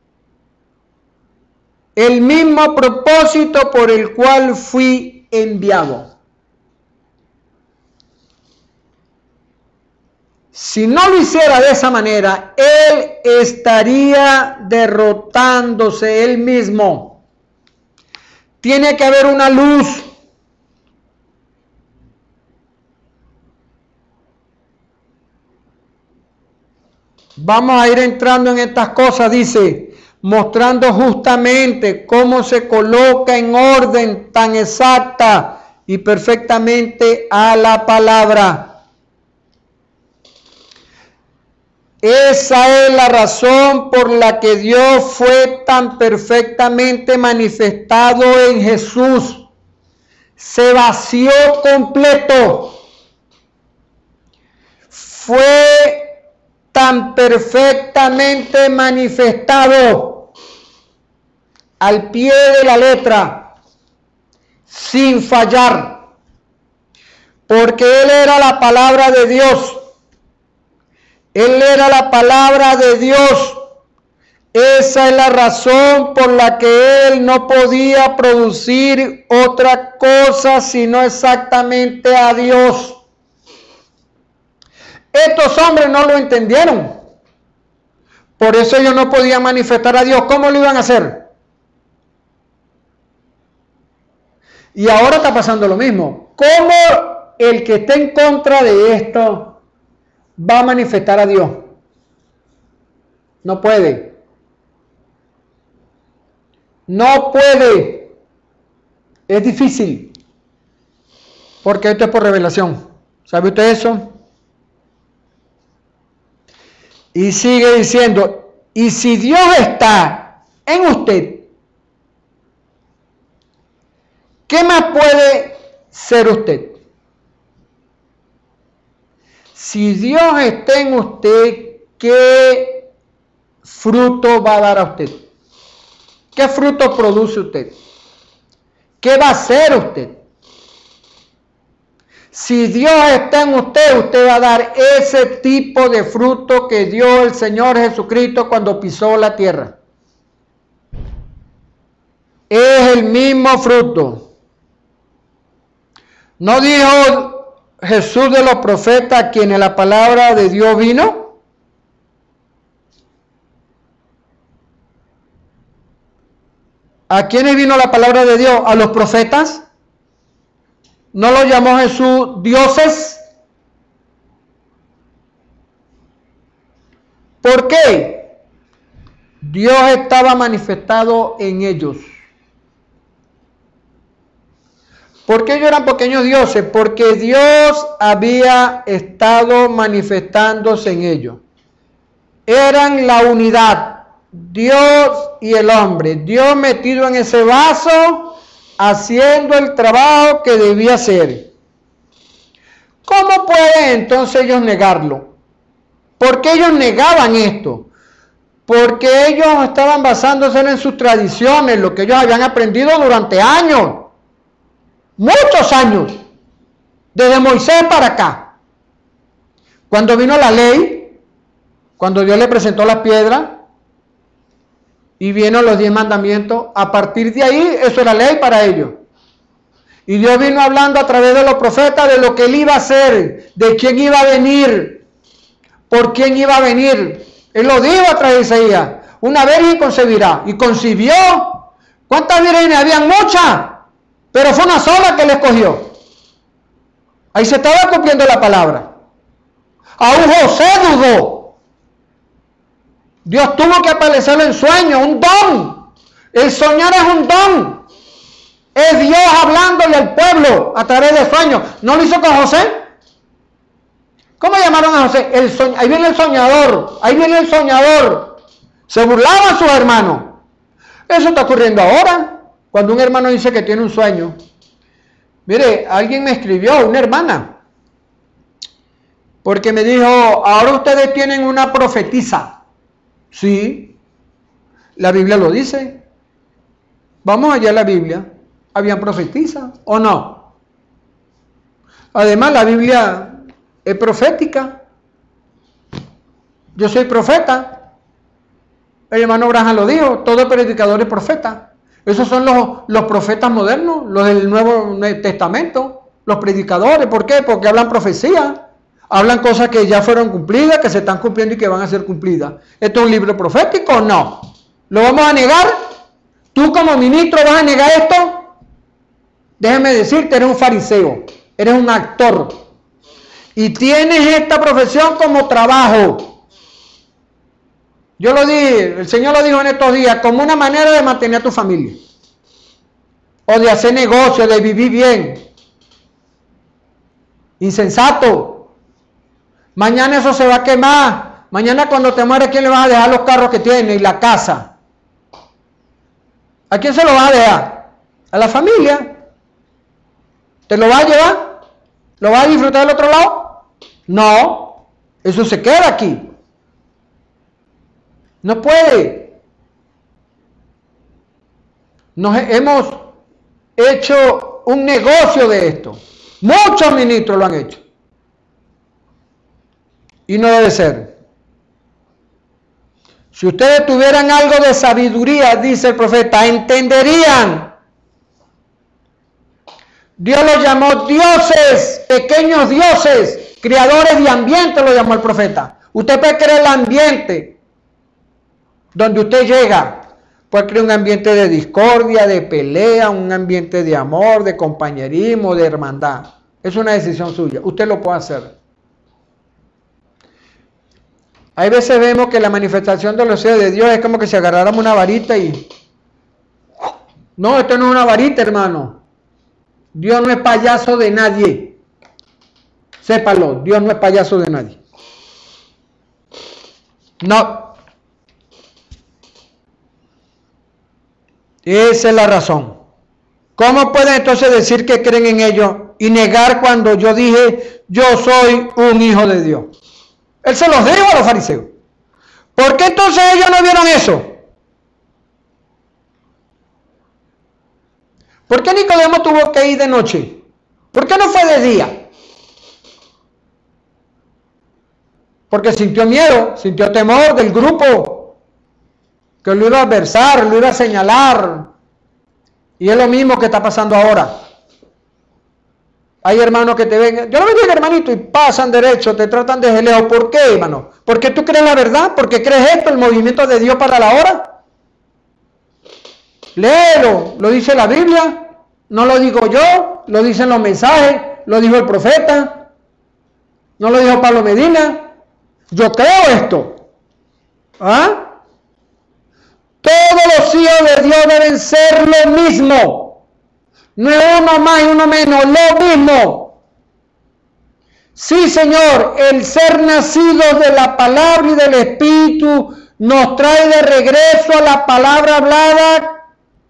el mismo propósito por el cual fui enviado. Si no lo hiciera de esa manera, él estaría derrotándose él mismo. Tiene que haber una luz. Vamos a ir entrando en estas cosas, dice, mostrando justamente cómo se coloca en orden tan exacta y perfectamente a la palabra. Esa es la razón por la que Dios fue tan perfectamente manifestado en Jesús. Se vació completo. Fue tan perfectamente manifestado al pie de la letra, sin fallar, porque Él era la palabra de Dios. Él era la palabra de Dios. Esa es la razón por la que Él no podía producir otra cosa sino exactamente a Dios. Estos hombres no lo entendieron. Por eso ellos no podían manifestar a Dios. ¿Cómo lo iban a hacer? Y ahora está pasando lo mismo. ¿Cómo el que esté en contra de esto va a manifestar a Dios? No puede. No puede. Es difícil. Porque esto es por revelación. ¿Sabe usted eso? Y sigue diciendo, y si Dios está en usted, ¿qué más puede ser usted? Si Dios está en usted, ¿qué fruto va a dar a usted? ¿Qué fruto produce usted? ¿Qué va a hacer usted? Si Dios está en usted, usted va a dar ese tipo de fruto que dio el Señor Jesucristo cuando pisó la tierra. Es el mismo fruto. ¿No dijo Jesús de los profetas a quienes la palabra de Dios vino? ¿A quiénes vino la palabra de Dios? ¿A los profetas? ¿No lo llamó Jesús dioses? ¿Por qué? Dios estaba manifestado en ellos. ¿Por qué ellos eran pequeños dioses? Porque Dios había estado manifestándose en ellos. Eran la unidad, Dios y el hombre. Dios metido en ese vaso, haciendo el trabajo que debía hacer. ¿Cómo pueden entonces ellos negarlo? ¿Por qué ellos negaban esto? Porque ellos estaban basándose en sus tradiciones, lo que ellos habían aprendido durante años, muchos años, desde Moisés para acá. Cuando vino la ley, cuando Dios le presentó las piedras, y vieron los diez mandamientos, a partir de ahí, eso era ley para ellos. Y Dios vino hablando a través de los profetas de lo que Él iba a hacer, de quién iba a venir, por quién iba a venir. Él lo dijo a través de Isaías, una virgen concebirá, y concibió. ¿Cuántas vírgenes? Habían muchas, pero fue una sola que le escogió. Ahí se estaba cumpliendo la palabra. Aún José dudó. Dios tuvo que aparecerle en sueño, un don. El soñar es un don. Es Dios hablándole al pueblo a través de sueños. ¿No lo hizo con José? ¿Cómo llamaron a José? El soñ... Ahí viene el soñador, ahí viene el soñador. Se burlaban sus hermanos. Eso está ocurriendo ahora, cuando un hermano dice que tiene un sueño. Mire, alguien me escribió, una hermana, porque me dijo, ahora ustedes tienen una profetisa. Sí, la Biblia lo dice. Vamos allá a la Biblia. ¿Habían profetizas o no? Además, la Biblia es profética. Yo soy profeta. El hermano Branham lo dijo. Todo predicador es profeta. Esos son los, los profetas modernos, los del Nuevo Testamento. Los predicadores. ¿Por qué? Porque hablan profecía. Hablan cosas que ya fueron cumplidas, que se están cumpliendo y que van a ser cumplidas. ¿Esto es un libro profético o no? ¿Lo vamos a negar? ¿Tú como ministro vas a negar esto? Déjame decirte, eres un fariseo, eres un actor. Y tienes esta profesión como trabajo. Yo lo dije, el Señor lo dijo en estos días, como una manera de mantener a tu familia. O de hacer negocio, de vivir bien. Insensato. Mañana eso se va a quemar. Mañana cuando te mueres, ¿quién le vas a dejar los carros que tiene y la casa? ¿A quién se lo vas a dejar? A la familia. ¿Te lo vas a llevar? ¿Lo vas a disfrutar del otro lado? No. Eso se queda aquí. No puede. Nos hemos hecho un negocio de esto. Muchos ministros lo han hecho. Y no debe ser. Si ustedes tuvieran algo de sabiduría, dice el profeta, entenderían. Dios los llamó dioses, pequeños dioses, creadores de ambiente, lo llamó el profeta. Usted puede crear el ambiente donde usted llega. Puede crear un ambiente de discordia, de pelea, un ambiente de amor, de compañerismo, de hermandad. Es una decisión suya. Usted lo puede hacer. Hay veces vemos que la manifestación de los deseos de Dios es como que si agarráramos una varita y... No, esto no es una varita, hermano. Dios no es payaso de nadie. Sépalo, Dios no es payaso de nadie. No. Esa es la razón. ¿Cómo pueden entonces decir que creen en ello y negar cuando yo dije, yo soy un hijo de Dios? Él se los dijo a los fariseos. ¿Por qué entonces ellos no vieron eso? ¿Por qué Nicodemo tuvo que ir de noche? ¿Por qué no fue de día? Porque sintió miedo, sintió temor del grupo, que lo iba a adversar, lo iba a señalar. Y es lo mismo que está pasando ahora. Hay hermanos que te ven, yo no me digo hermanito, y pasan derecho, te tratan de lejos. ¿Por qué, hermano? ¿Porque tú crees la verdad? ¿Porque crees esto, el movimiento de Dios para la hora? Léelo, lo dice la Biblia, no lo digo yo, lo dicen los mensajes, lo dijo el profeta, no lo dijo Pablo Medina. Yo creo esto. ¿Ah? Todos los hijos de Dios deben ser lo mismo. No es uno más y uno menos, lo mismo. Sí, Señor, el ser nacido de la palabra y del Espíritu nos trae de regreso a la palabra hablada.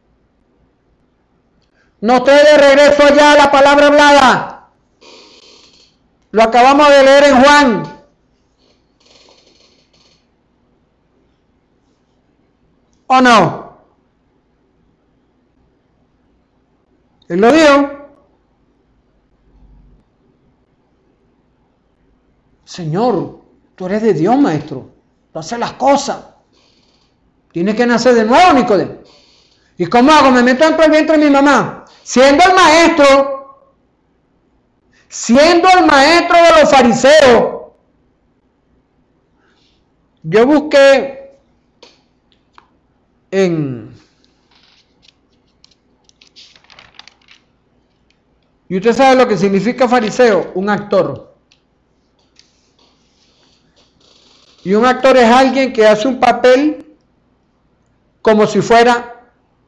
Nos trae de regreso allá a la palabra hablada. Lo acabamos de leer en Juan. ¿O no? Él lo dijo. Señor, tú eres de Dios, maestro. Tú haces las cosas. Tienes que nacer de nuevo, Nicodemo. ¿Y cómo hago? Me meto dentro del vientre de mi mamá. Siendo el maestro, siendo el maestro de los fariseos, yo busqué en... Y usted sabe lo que significa fariseo, un actor. Y un actor es alguien que hace un papel como si fuera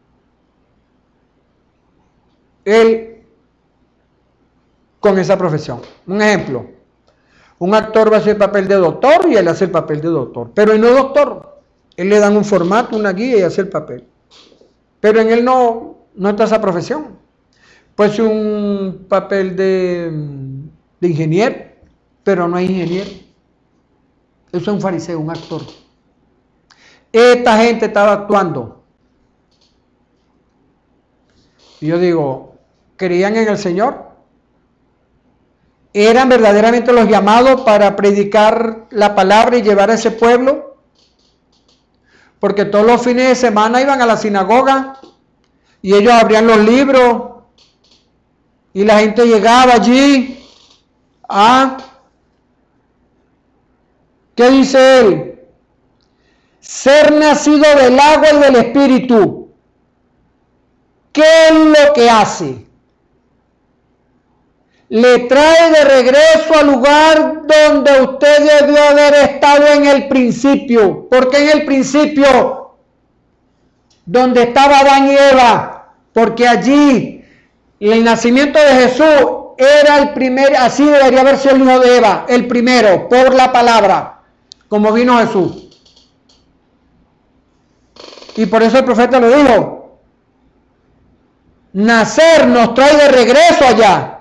él con esa profesión. Un ejemplo, un actor va a hacer el papel de doctor y él hace el papel de doctor, pero él no es doctor. Él le dan un formato, una guía y hace el papel. Pero en él no, no está esa profesión. Pues un papel de, de ingeniero, pero no es ingeniero. Eso es un fariseo, un actor. Esta gente estaba actuando. Y yo digo, ¿creían en el Señor? ¿Eran verdaderamente los llamados para predicar la palabra y llevar a ese pueblo? Porque todos los fines de semana iban a la sinagoga y ellos abrían los libros y la gente llegaba allí. Ah, ¿Qué dice él? Ser nacido del agua y del espíritu. ¿Qué es lo que hace? Le trae de regreso al lugar donde usted debió haber estado en el principio. ¿Por qué en el principio? Donde estaba Adán y Eva. Porque allí el nacimiento de Jesús era el primer, así debería haber sido el hijo de Eva, el primero, por la palabra, como vino Jesús. Y por eso el profeta lo dijo. Nacer nos trae de regreso allá.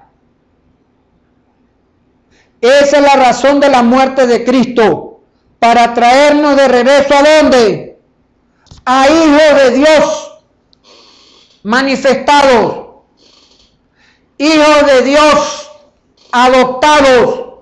Esa es la razón de la muerte de Cristo, para traernos de regreso ¿a dónde? A hijos de Dios manifestados, hijos de Dios adoptados,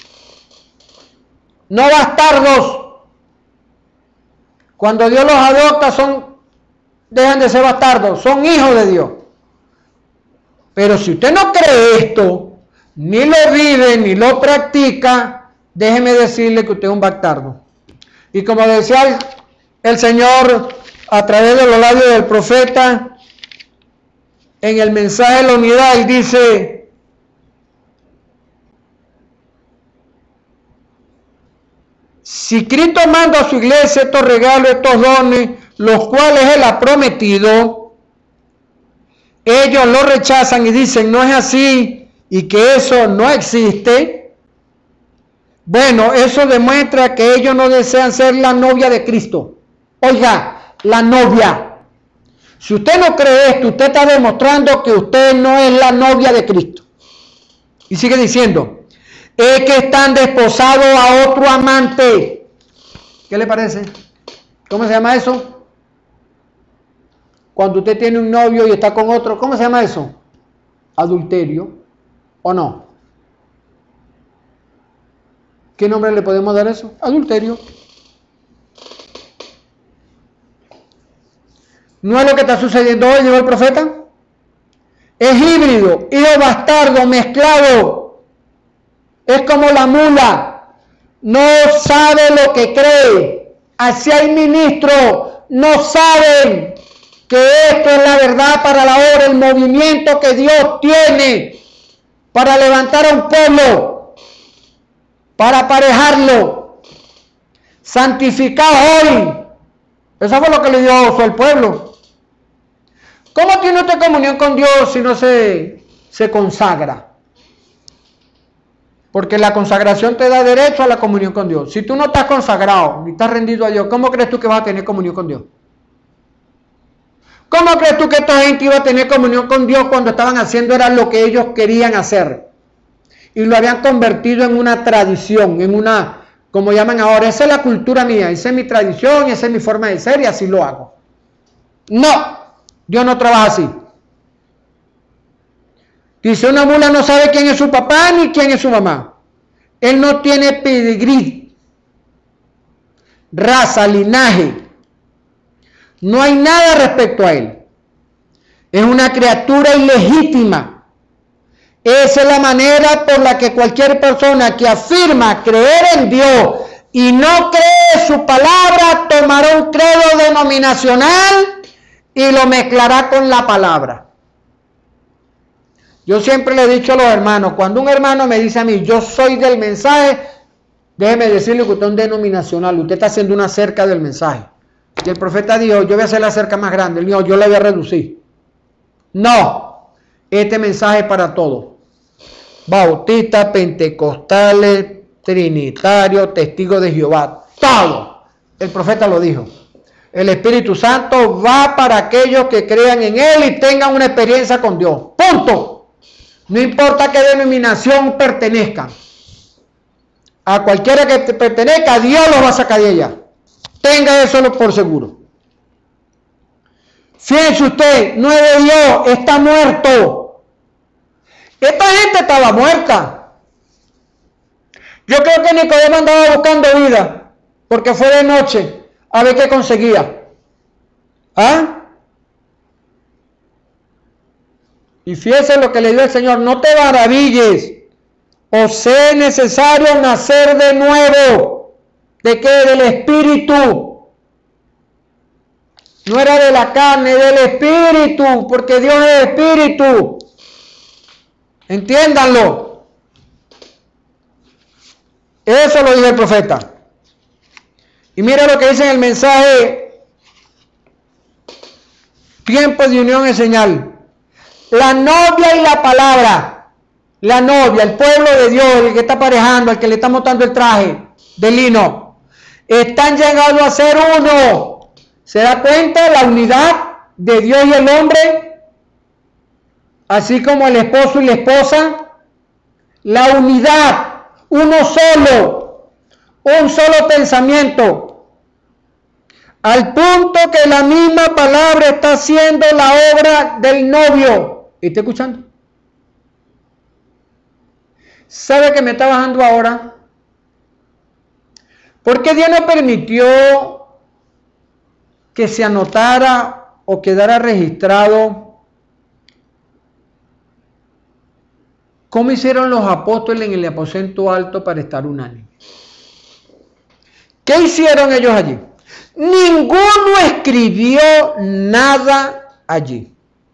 no bastardos. Cuando Dios los adopta son, dejan de ser bastardos, son hijos de Dios. Pero si usted no cree esto, ni lo vive, ni lo practica, déjeme decirle que usted es un bastardo. Y como decía el, el Señor a través de los labios del profeta, en el mensaje de la unidad, él dice, si Cristo manda a su iglesia estos regalos, estos dones, los cuales Él ha prometido, ellos lo rechazan y dicen no es así, y que eso no existe, bueno, eso demuestra que ellos no desean ser la novia de Cristo. Oiga, la novia. Si usted no cree esto, usted está demostrando que usted no es la novia de Cristo. Y sigue diciendo, es que están desposados a otro amante. ¿Qué le parece? ¿Cómo se llama eso? Cuando usted tiene un novio y está con otro, ¿cómo se llama eso? Adulterio. ¿O no? ¿Qué nombre le podemos dar a eso? Adulterio. ¿No es lo que está sucediendo hoy, dijo el profeta? Es híbrido, hijo bastardo, mezclado. Es como la mula. No sabe lo que cree. Así hay ministros, no saben que esto es la verdad para la hora, el movimiento que Dios tiene para levantar a un pueblo, para aparejarlo, santificar hoy. Eso fue lo que le dio al pueblo. ¿Cómo tiene usted comunión con Dios si no se, se consagra? Porque la consagración te da derecho a la comunión con Dios. Si tú no estás consagrado, ni estás rendido a Dios, ¿cómo crees tú que vas a tener comunión con Dios? ¿Cómo crees tú que esta gente iba a tener comunión con Dios cuando estaban haciendo era lo que ellos querían hacer? Y lo habían convertido en una tradición, en una, como llaman ahora, esa es la cultura mía, esa es mi tradición, esa es mi forma de ser y así lo hago. No, Dios no trabaja así. Dice, una mula no sabe quién es su papá ni quién es su mamá. Él no tiene pedigrí, raza, linaje. No hay nada respecto a él. Es una criatura ilegítima. Esa es la manera por la que cualquier persona que afirma creer en Dios y no cree su palabra tomará un credo denominacional y lo mezclará con la palabra. Yo siempre le he dicho a los hermanos, cuando un hermano me dice a mí, yo soy del mensaje, déjeme decirle que usted es un denominacional, usted está haciendo una cerca del mensaje. Y el profeta dijo, yo voy a hacer la cerca más grande. Él dijo, yo la voy a reducir. No, este mensaje es para todos. Bautistas, pentecostales, trinitarios, testigos de Jehová. Todo. El profeta lo dijo. El Espíritu Santo va para aquellos que crean en Él y tengan una experiencia con Dios. Punto. No importa a qué denominación pertenezcan. A cualquiera que pertenezca, Dios los va a sacar de ella. Tenga eso por seguro. Fíjense usted, no es de Dios, está muerto. Esta gente estaba muerta. Yo creo que Nicodemo andaba buscando vida, porque fue de noche a ver qué conseguía. ¿Ah? Y fíjense lo que le dio el Señor, no te maravilles, os es necesario nacer de nuevo. ¿De qué? Del espíritu. No era de la carne, del espíritu, porque Dios es espíritu. Entiéndanlo. Eso lo dice el profeta. Y mira lo que dice en el mensaje: tiempo de unión es señal. La novia y la palabra, la novia, el pueblo de Dios, el que está aparejando, el que le está montando el traje de lino, están llegando a ser uno. ¿Se da cuenta la unidad de Dios y el hombre? Así como el esposo y la esposa. La unidad, uno solo, un solo pensamiento. Al punto que la misma palabra está haciendo la obra del novio. ¿Está escuchando? ¿Sabe que me está bajando ahora? Porque Dios no permitió que se anotara o quedara registrado cómo hicieron los apóstoles en el aposento alto para estar unánimes. ¿Qué hicieron ellos allí? Ninguno escribió nada allí.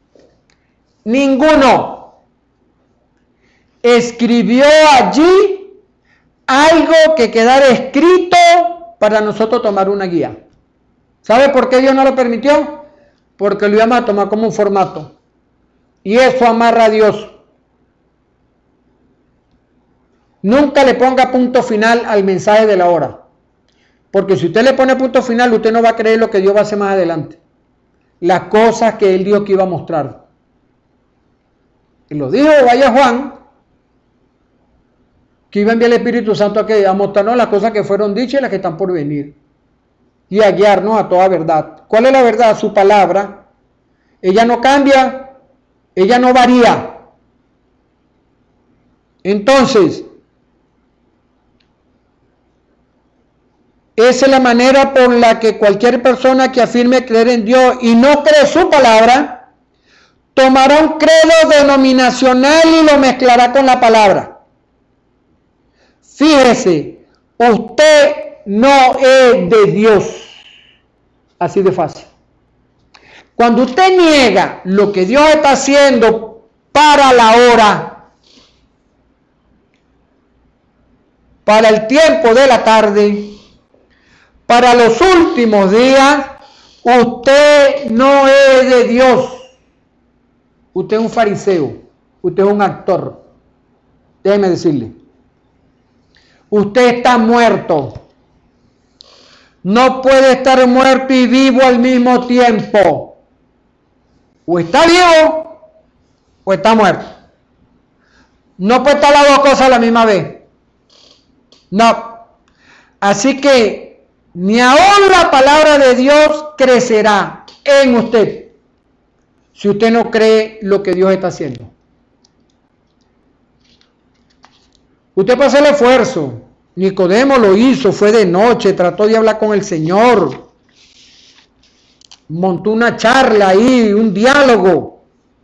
Ninguno escribió allí algo que quedara escrito para nosotros tomar una guía. ¿Sabe por qué Dios no lo permitió? Porque lo íbamos a tomar como un formato. Y eso amarra a Dios. Nunca le ponga punto final al mensaje de la hora. Porque si usted le pone punto final, usted no va a creer lo que Dios va a hacer más adelante. Las cosas que Él dijo que iba a mostrar. Y lo dijo, vaya Juan, que iba a enviar el Espíritu Santo a, que, a mostrarnos las cosas que fueron dichas y las que están por venir. Y a guiarnos a toda verdad. ¿Cuál es la verdad? Su palabra. Ella no cambia, ella no varía. Entonces, esa es la manera por la que cualquier persona que afirme creer en Dios y no cree su palabra, tomará un credo denominacional y lo mezclará con la palabra. Fíjese, usted no es de Dios. Así de fácil. Cuando usted niega lo que Dios está haciendo para la hora, para el tiempo de la tarde, para los últimos días, usted no es de Dios. Usted es un fariseo. Usted es un actor. Déjeme decirle. Usted está muerto. No puede estar muerto y vivo al mismo tiempo. O está vivo o está muerto. No puede estar las dos cosas a la misma vez. No. Así que ni aún la palabra de Dios crecerá en usted si usted no cree lo que Dios está haciendo. Usted puede hacer el esfuerzo. Nicodemo lo hizo, fue de noche, trató de hablar con el Señor. Montó una charla ahí, un diálogo.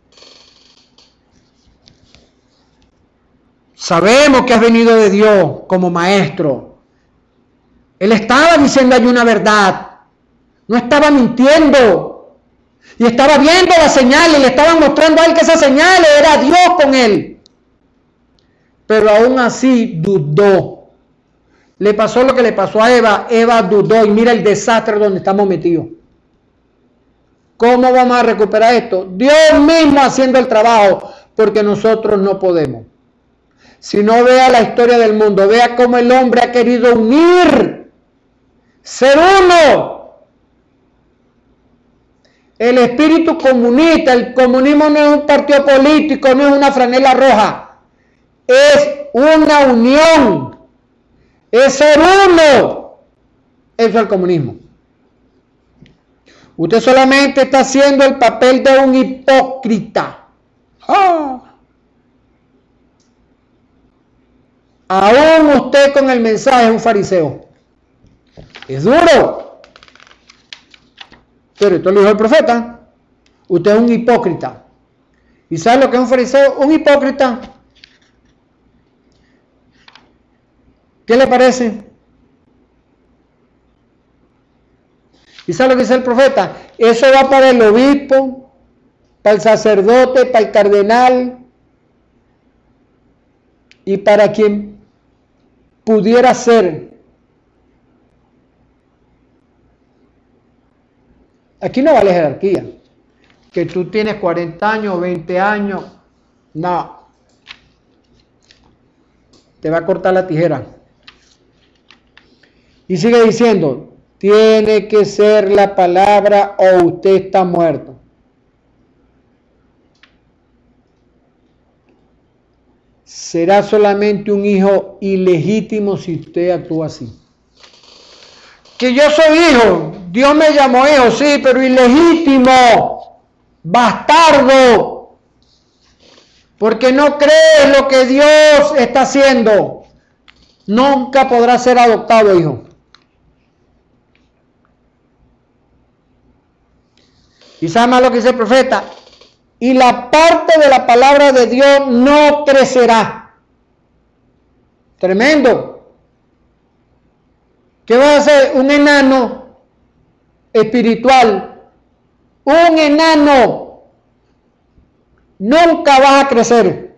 Sabemos que has venido de Dios como maestro. Él estaba diciendo allí una verdad. No estaba mintiendo. Y estaba viendo las señales, le estaban mostrando a él que esas señales era Dios con él. Pero aún así dudó. Le pasó lo que le pasó a Eva. Eva dudó y mira el desastre donde estamos metidos. ¿Cómo vamos a recuperar esto? Dios mismo haciendo el trabajo, porque nosotros no podemos. Si no, vea la historia del mundo, vea cómo el hombre ha querido unir, ser uno. El espíritu comunista, el comunismo no es un partido político, no es una franela roja, es una unión. Es ser uno. Eso es el comunismo. Usted solamente está haciendo el papel de un hipócrita. ¡Oh! Aún usted con el mensaje es un fariseo. Es duro. Pero esto lo dijo el profeta. Usted es un hipócrita. ¿Y sabe lo que es un fariseo? Un hipócrita. ¿Qué le parece? ¿Y sabe lo que dice el profeta? Eso va para el obispo, para el sacerdote, para el cardenal y para quien pudiera ser. Aquí no vale jerarquía. Que tú tienes cuarenta años, veinte años, no. Te va a cortar la tijera. Y sigue diciendo, tiene que ser la palabra o usted está muerto. Será solamente un hijo ilegítimo si usted actúa así. Que yo soy hijo, Dios me llamó hijo, sí, pero ilegítimo, bastardo, porque no crees lo que Dios está haciendo. Nunca podrá ser adoptado, hijo. ¿Y sabe más lo que dice el profeta? Y la parte de la palabra de Dios no crecerá. Tremendo. ¿Qué va a hacer un enano espiritual? Un enano. Nunca vas a crecer.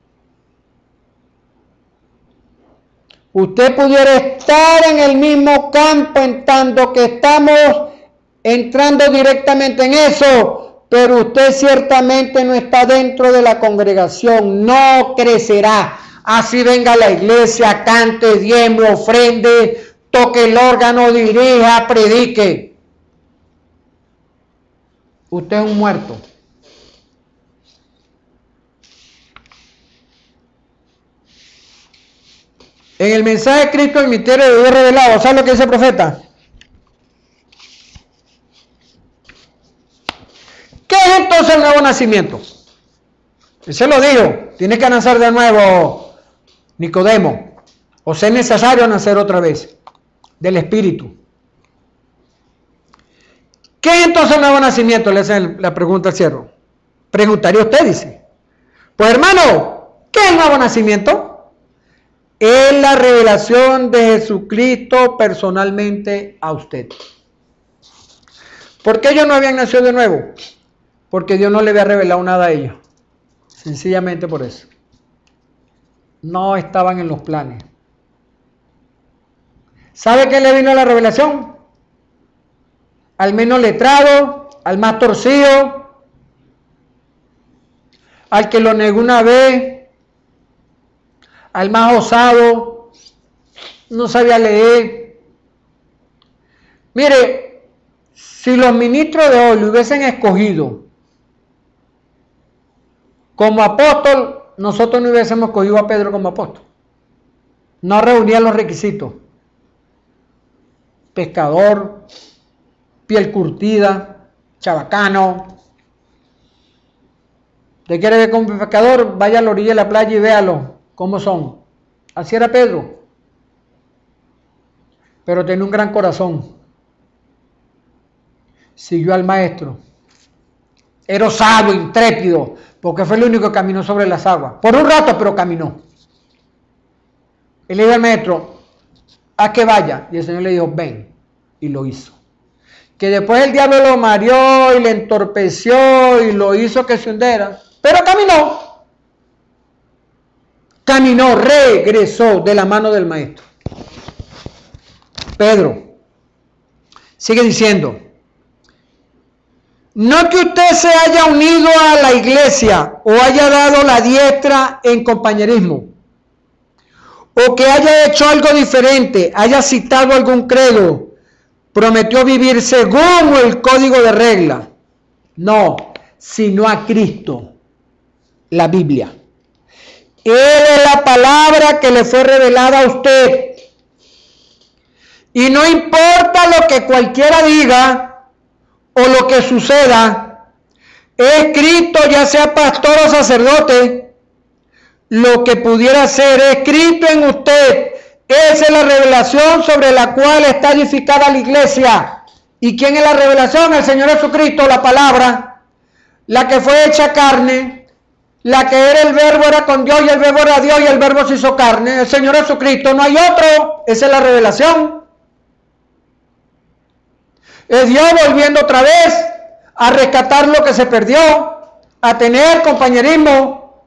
Usted pudiera estar en el mismo campo en tanto que estamos entrando directamente en eso, pero usted ciertamente no está dentro de la congregación, no crecerá. Así venga a la iglesia, cante, diezme, ofrende, toque el órgano, dirija, predique. Usted es un muerto. En el mensaje de Cristo, el misterio de Dios revelado, ¿sabe lo que dice el profeta? ¿Qué es entonces el nuevo nacimiento? Él se lo dijo, tiene que nacer de nuevo, Nicodemo, o sea, es necesario nacer otra vez, del Espíritu. ¿Qué es entonces el nuevo nacimiento? Le hace la pregunta al siervo. Preguntaría usted, dice. Pues hermano, ¿qué es el nuevo nacimiento? Es la revelación de Jesucristo personalmente a usted. ¿Por qué ellos no habían nacido de nuevo? Porque Dios no le había revelado nada a ellos. Sencillamente por eso. No estaban en los planes. ¿Sabe qué le vino la revelación? Al menos letrado, al más torcido, al que lo negó una vez, al más osado, no sabía leer. Mire, si los ministros de hoy lo hubiesen escogido como apóstol, nosotros no hubiésemos escogido a Pedro como apóstol. No reunía los requisitos. Pescador, piel curtida, chabacano. ¿Usted quiere ver como pescador? Vaya a la orilla de la playa y véalo cómo son. Así era Pedro. Pero tenía un gran corazón. Siguió al maestro. Era osado, intrépido, porque fue el único que caminó sobre las aguas. Por un rato, pero caminó. Él le dijo al maestro, a que vaya. Y el Señor le dijo, ven. Y lo hizo. Que después el diablo lo mareó y le entorpeció y lo hizo que se hundiera. Pero caminó. Caminó, regresó de la mano del maestro. Pedro sigue diciendo, no que usted se haya unido a la iglesia o haya dado la diestra en compañerismo, o que haya hecho algo diferente, haya citado algún credo, prometió vivir según el código de regla. No, sino a Cristo, la Biblia. Él es la palabra que le fue revelada a usted. Y no importa lo que cualquiera diga o lo que suceda, es Cristo, ya sea pastor o sacerdote, lo que pudiera ser escrito en usted. Esa es la revelación sobre la cual está edificada la iglesia. ¿Y quién es la revelación? El Señor Jesucristo, la palabra, la que fue hecha carne, la que era el verbo, era con Dios y el verbo era Dios y el verbo se hizo carne. El Señor Jesucristo, no hay otro. Esa es la revelación. Es Dios volviendo otra vez a rescatar lo que se perdió, a tener compañerismo.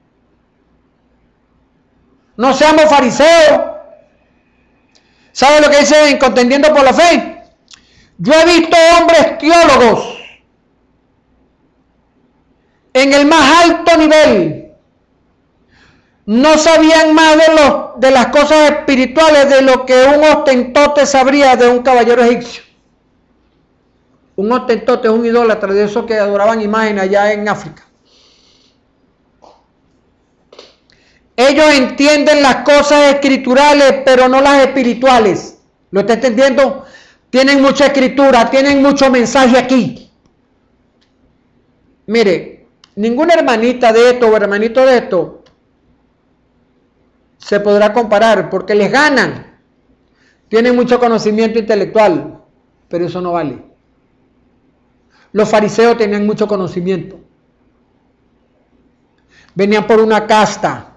No seamos fariseos. ¿Sabe lo que dice en Contendiendo por la Fe? Yo he visto hombres teólogos en el más alto nivel. No sabían más de, los, de las cosas espirituales de lo que un ostentote sabría de un caballero egipcio. Un ostentote es un idólatra de esos que adoraban imágenes allá en África. Ellos entienden las cosas escriturales, pero no las espirituales. ¿Lo está entendiendo? Tienen mucha escritura, tienen mucho mensaje aquí. Mire, ninguna hermanita de esto o hermanito de esto se podrá comparar porque les ganan. Tienen mucho conocimiento intelectual, pero eso no vale. Los fariseos tenían mucho conocimiento. Venían por una casta.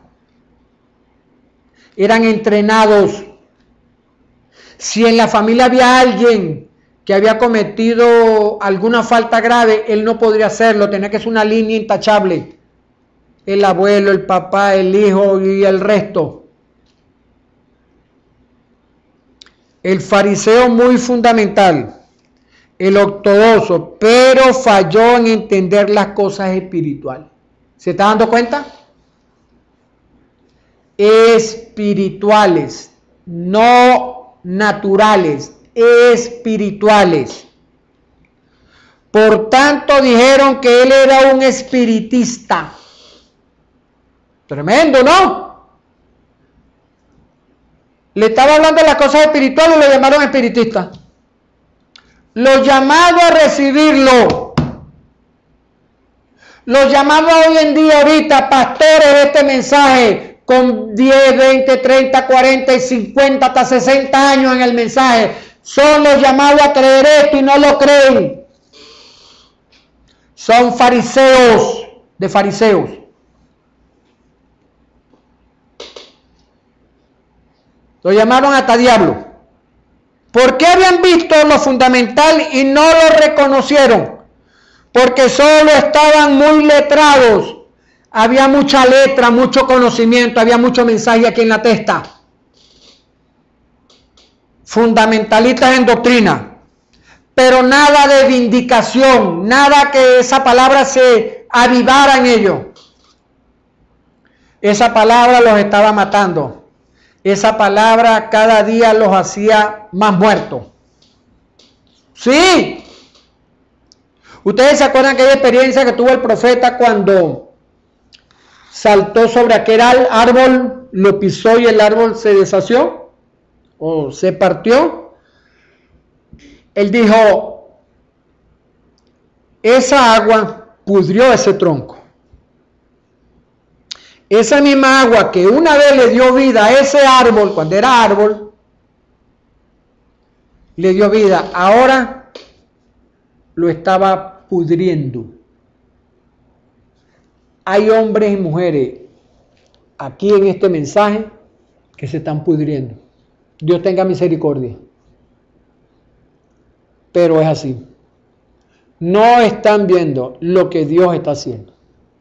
Eran entrenados. Si en la familia había alguien que había cometido alguna falta grave, él no podría hacerlo, tenía que ser una línea intachable. El abuelo, el papá, el hijo y el resto. El fariseo muy fundamental, el ortodoxo, pero falló en entender las cosas espirituales. ¿Se está dando cuenta? Espirituales, no naturales, espirituales. Por tanto, dijeron que él era un espiritista. Tremendo, ¿no? Le estaba hablando de las cosas espirituales y lo llamaron espiritista. Los llamados a recibirlo, los llamados hoy en día ahorita, pastores de este mensaje, con diez, veinte, treinta, cuarenta y cincuenta, hasta sesenta años en el mensaje, son los llamados a creer esto y no lo creen. Son fariseos de fariseos. Lo llamaron hasta diablo. ¿Por qué habían visto lo fundamental y no lo reconocieron? Porque solo estaban muy letrados. Había mucha letra, mucho conocimiento, había mucho mensaje aquí en la testa. Fundamentalistas en doctrina, pero nada de vindicación, nada que esa palabra se avivara en ellos. Esa palabra los estaba matando. Esa palabra cada día los hacía más muertos. Sí. Ustedes se acuerdan aquella experiencia que tuvo el profeta cuando saltó sobre aquel árbol, lo pisó y el árbol se deshació o se partió. Él dijo, esa agua pudrió ese tronco. Esa misma agua que una vez le dio vida a ese árbol, cuando era árbol, le dio vida, ahora lo estaba pudriendo. Hay hombres y mujeres aquí en este mensaje que se están pudriendo. Dios tenga misericordia. Pero es así. No están viendo lo que Dios está haciendo.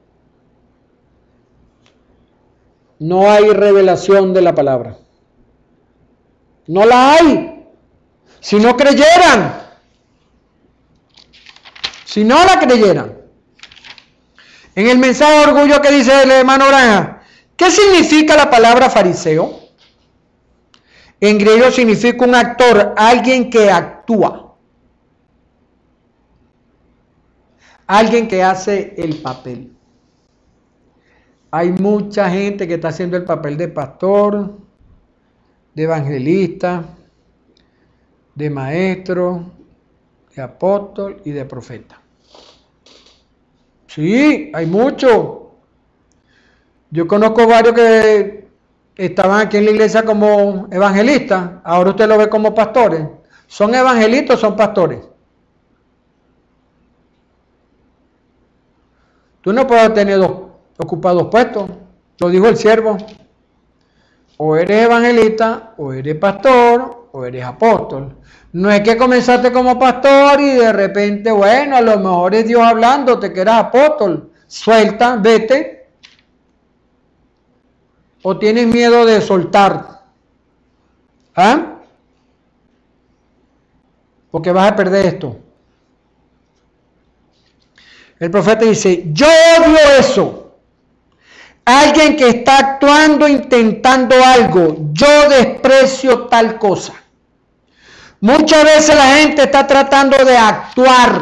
No hay revelación de la palabra. No la hay. Si no creyeran. Si no la creyeran. En el mensaje de orgullo que dice el hermano Granja, ¿qué significa la palabra fariseo? En griego significa un actor, alguien que actúa. Alguien que hace el papel. Hay mucha gente que está haciendo el papel de pastor, de evangelista, de maestro, de apóstol y de profeta. Sí, hay mucho. Yo conozco varios que estaban aquí en la iglesia como evangelistas, ahora usted lo ve como pastores. ¿Son evangelistas o son pastores? Tú no puedes tener dos ocupados puestos, lo dijo el siervo. O eres evangelista, o eres pastor, o eres apóstol. No es que comenzaste como pastor y de repente, bueno, a lo mejor es Dios hablándote que eras apóstol. Suelta, vete. ¿O tienes miedo de soltar? ¿Ah? Porque vas a perder esto. El profeta dice, yo odio eso. Alguien que está actuando, intentando algo. Yo desprecio tal cosa. Muchas veces la gente está tratando de actuar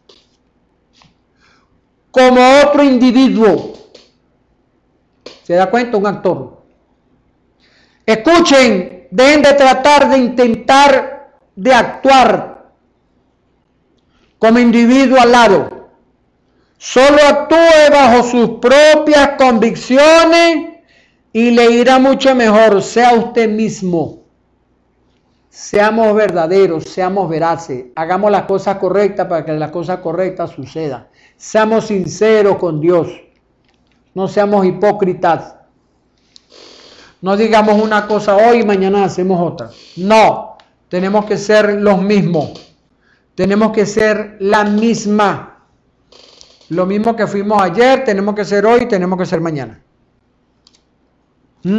como otro individuo. ¿Se da cuenta? Un actor. Escuchen, dejen de tratar de intentar de actuar como individuo al lado. Solo actúe bajo sus propias convicciones y le irá mucho mejor. Sea usted mismo. Seamos verdaderos, seamos veraces. Hagamos las cosas correctas para que las cosas correctas sucedan. Seamos sinceros con Dios. No seamos hipócritas. No digamos una cosa hoy y mañana hacemos otra. No, tenemos que ser los mismos. Tenemos que ser la misma. Lo mismo que fuimos ayer, tenemos que ser hoy, tenemos que ser mañana. ¿Mm?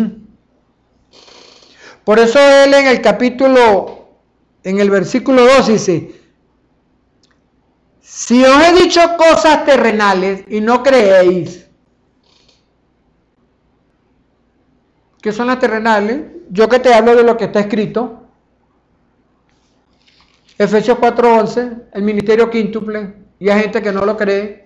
Por eso él en el capítulo, en el versículo dos dice, si os he dicho cosas terrenales y no creéis, ¿qué son las terrenales? Yo que te hablo de lo que está escrito, Efesios cuatro once, el ministerio quíntuple, y hay gente que no lo cree,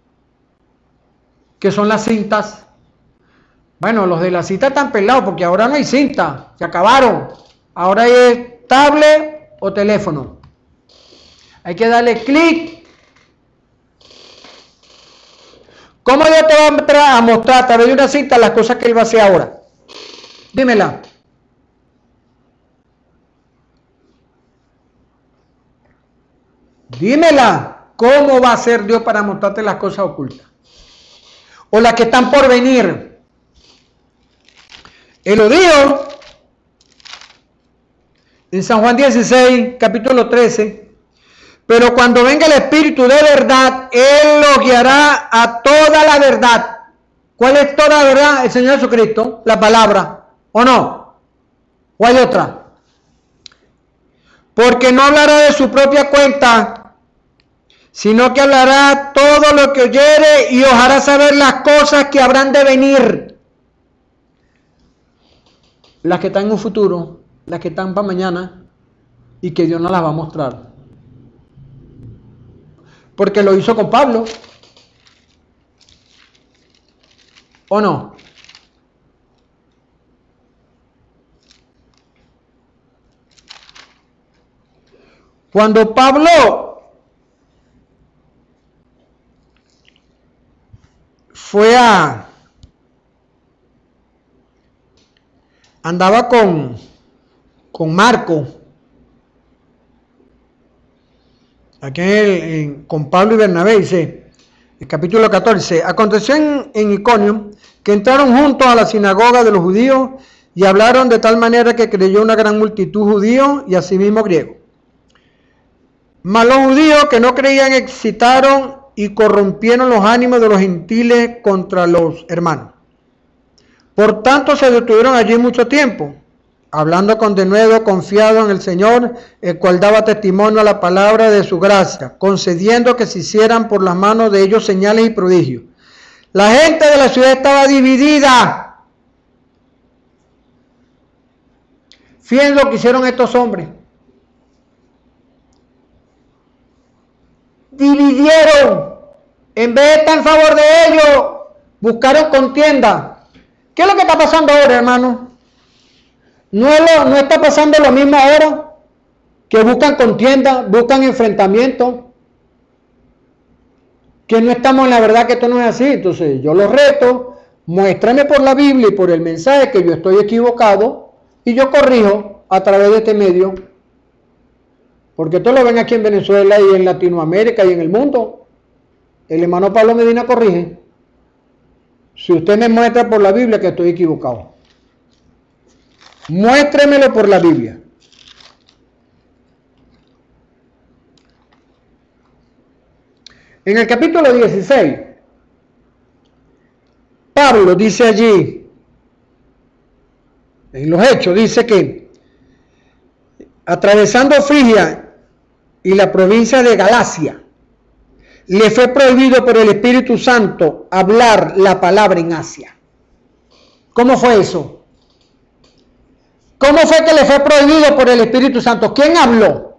que son las cintas. Bueno, los de la cinta están pelados porque ahora no hay cinta, se acabaron. Ahora hay tablet o teléfono. Hay que darle clic. ¿Cómo yo te voy a mostrar a través de una cinta las cosas que él va a hacer ahora? Dímela. Dímela. ¿Cómo va a ser Dios para mostrarte las cosas ocultas? O las que están por venir. Él lo dijo en San Juan dieciséis, capítulo trece. Pero cuando venga el Espíritu de verdad, Él lo guiará a toda la verdad. ¿Cuál es toda la verdad? El Señor Jesucristo, la palabra. ¿O no? ¿O hay otra? Porque no hablará de su propia cuenta, sino que hablará todo lo que oyere y os hará saber las cosas que habrán de venir. Las que están en un futuro, las que están para mañana y que Dios nos las va a mostrar. Porque lo hizo con Pablo. ¿O no? Cuando Pablo fue a... andaba con, con Marco, aquí en el, en, con Pablo y Bernabé, dice, el capítulo catorce, aconteció en, en Iconio que entraron juntos a la sinagoga de los judíos y hablaron de tal manera que creyó una gran multitud judío y asimismo griego. Mas los judíos que no creían excitaron y corrompieron los ánimos de los gentiles contra los hermanos. Por tanto se detuvieron allí mucho tiempo, hablando con denuedo, confiado en el Señor, el cual daba testimonio a la palabra de su gracia, concediendo que se hicieran por las manos de ellos señales y prodigios. La gente de la ciudad estaba dividida. Fíjense lo que hicieron estos hombres. Dividieron. En vez de estar en favor de ellos, buscaron contienda. ¿Qué es lo que está pasando ahora, hermano? ¿No, es lo, no está pasando lo mismo ahora? Que buscan contienda, buscan enfrentamiento. Que no estamos en la verdad, que esto no es así. Entonces yo los reto, muéstrame por la Biblia y por el mensaje que yo estoy equivocado y yo corrijo a través de este medio. Porque esto lo ven aquí en Venezuela y en Latinoamérica y en el mundo. El hermano Pablo Medina corrige. Si usted me muestra por la Biblia que estoy equivocado, muéstremelo por la Biblia. En el capítulo dieciséis, Pablo dice allí, en los Hechos, dice que atravesando Frigia y la provincia de Galacia, le fue prohibido por el Espíritu Santo hablar la palabra en Asia. ¿Cómo fue eso? ¿Cómo fue que le fue prohibido por el Espíritu Santo? ¿Quién habló?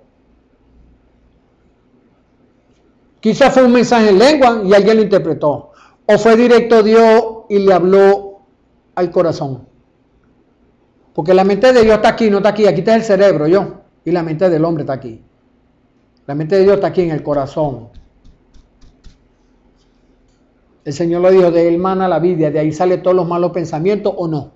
Quizás fue un mensaje en lengua y alguien lo interpretó. O fue directo Dios y le habló al corazón. Porque la mente de Dios está aquí, no está aquí. Aquí está el cerebro, yo. Y la mente del hombre está aquí. La mente de Dios está aquí en el corazón. El Señor lo dijo, de él mana la vida, de ahí salen todos los malos pensamientos, ¿o no?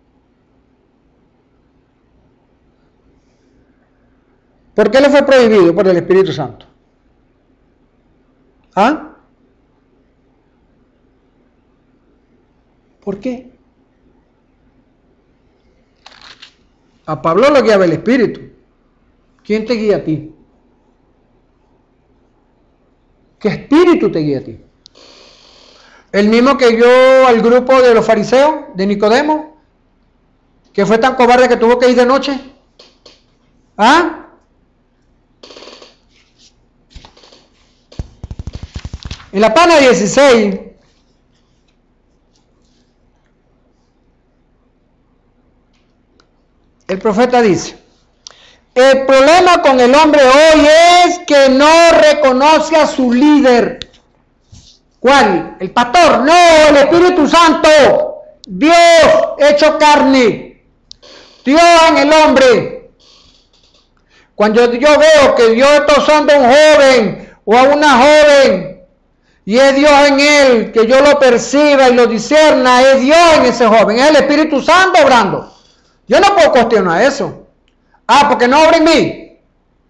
¿Por qué le fue prohibido? Por el Espíritu Santo. ¿Ah? ¿Por qué? A Pablo lo guiaba el Espíritu. ¿Quién te guía a ti? ¿Qué espíritu te guía a ti? El mismo que guió al grupo de los fariseos, de Nicodemo, que fue tan cobarde que tuvo que ir de noche. ¿Ah? En la página dieciséis, el profeta dice, el problema con el hombre hoy es que no reconoce a su líder. ¿Cuál? ¿El pastor? No, el Espíritu Santo. Dios hecho carne. Dios en el hombre. Cuando yo veo que Dios está usando a un joven o a una joven y es Dios en él, que yo lo perciba y lo discerna, es Dios en ese joven, es el Espíritu Santo obrando. Yo no puedo cuestionar eso. Ah, porque no obra en mí.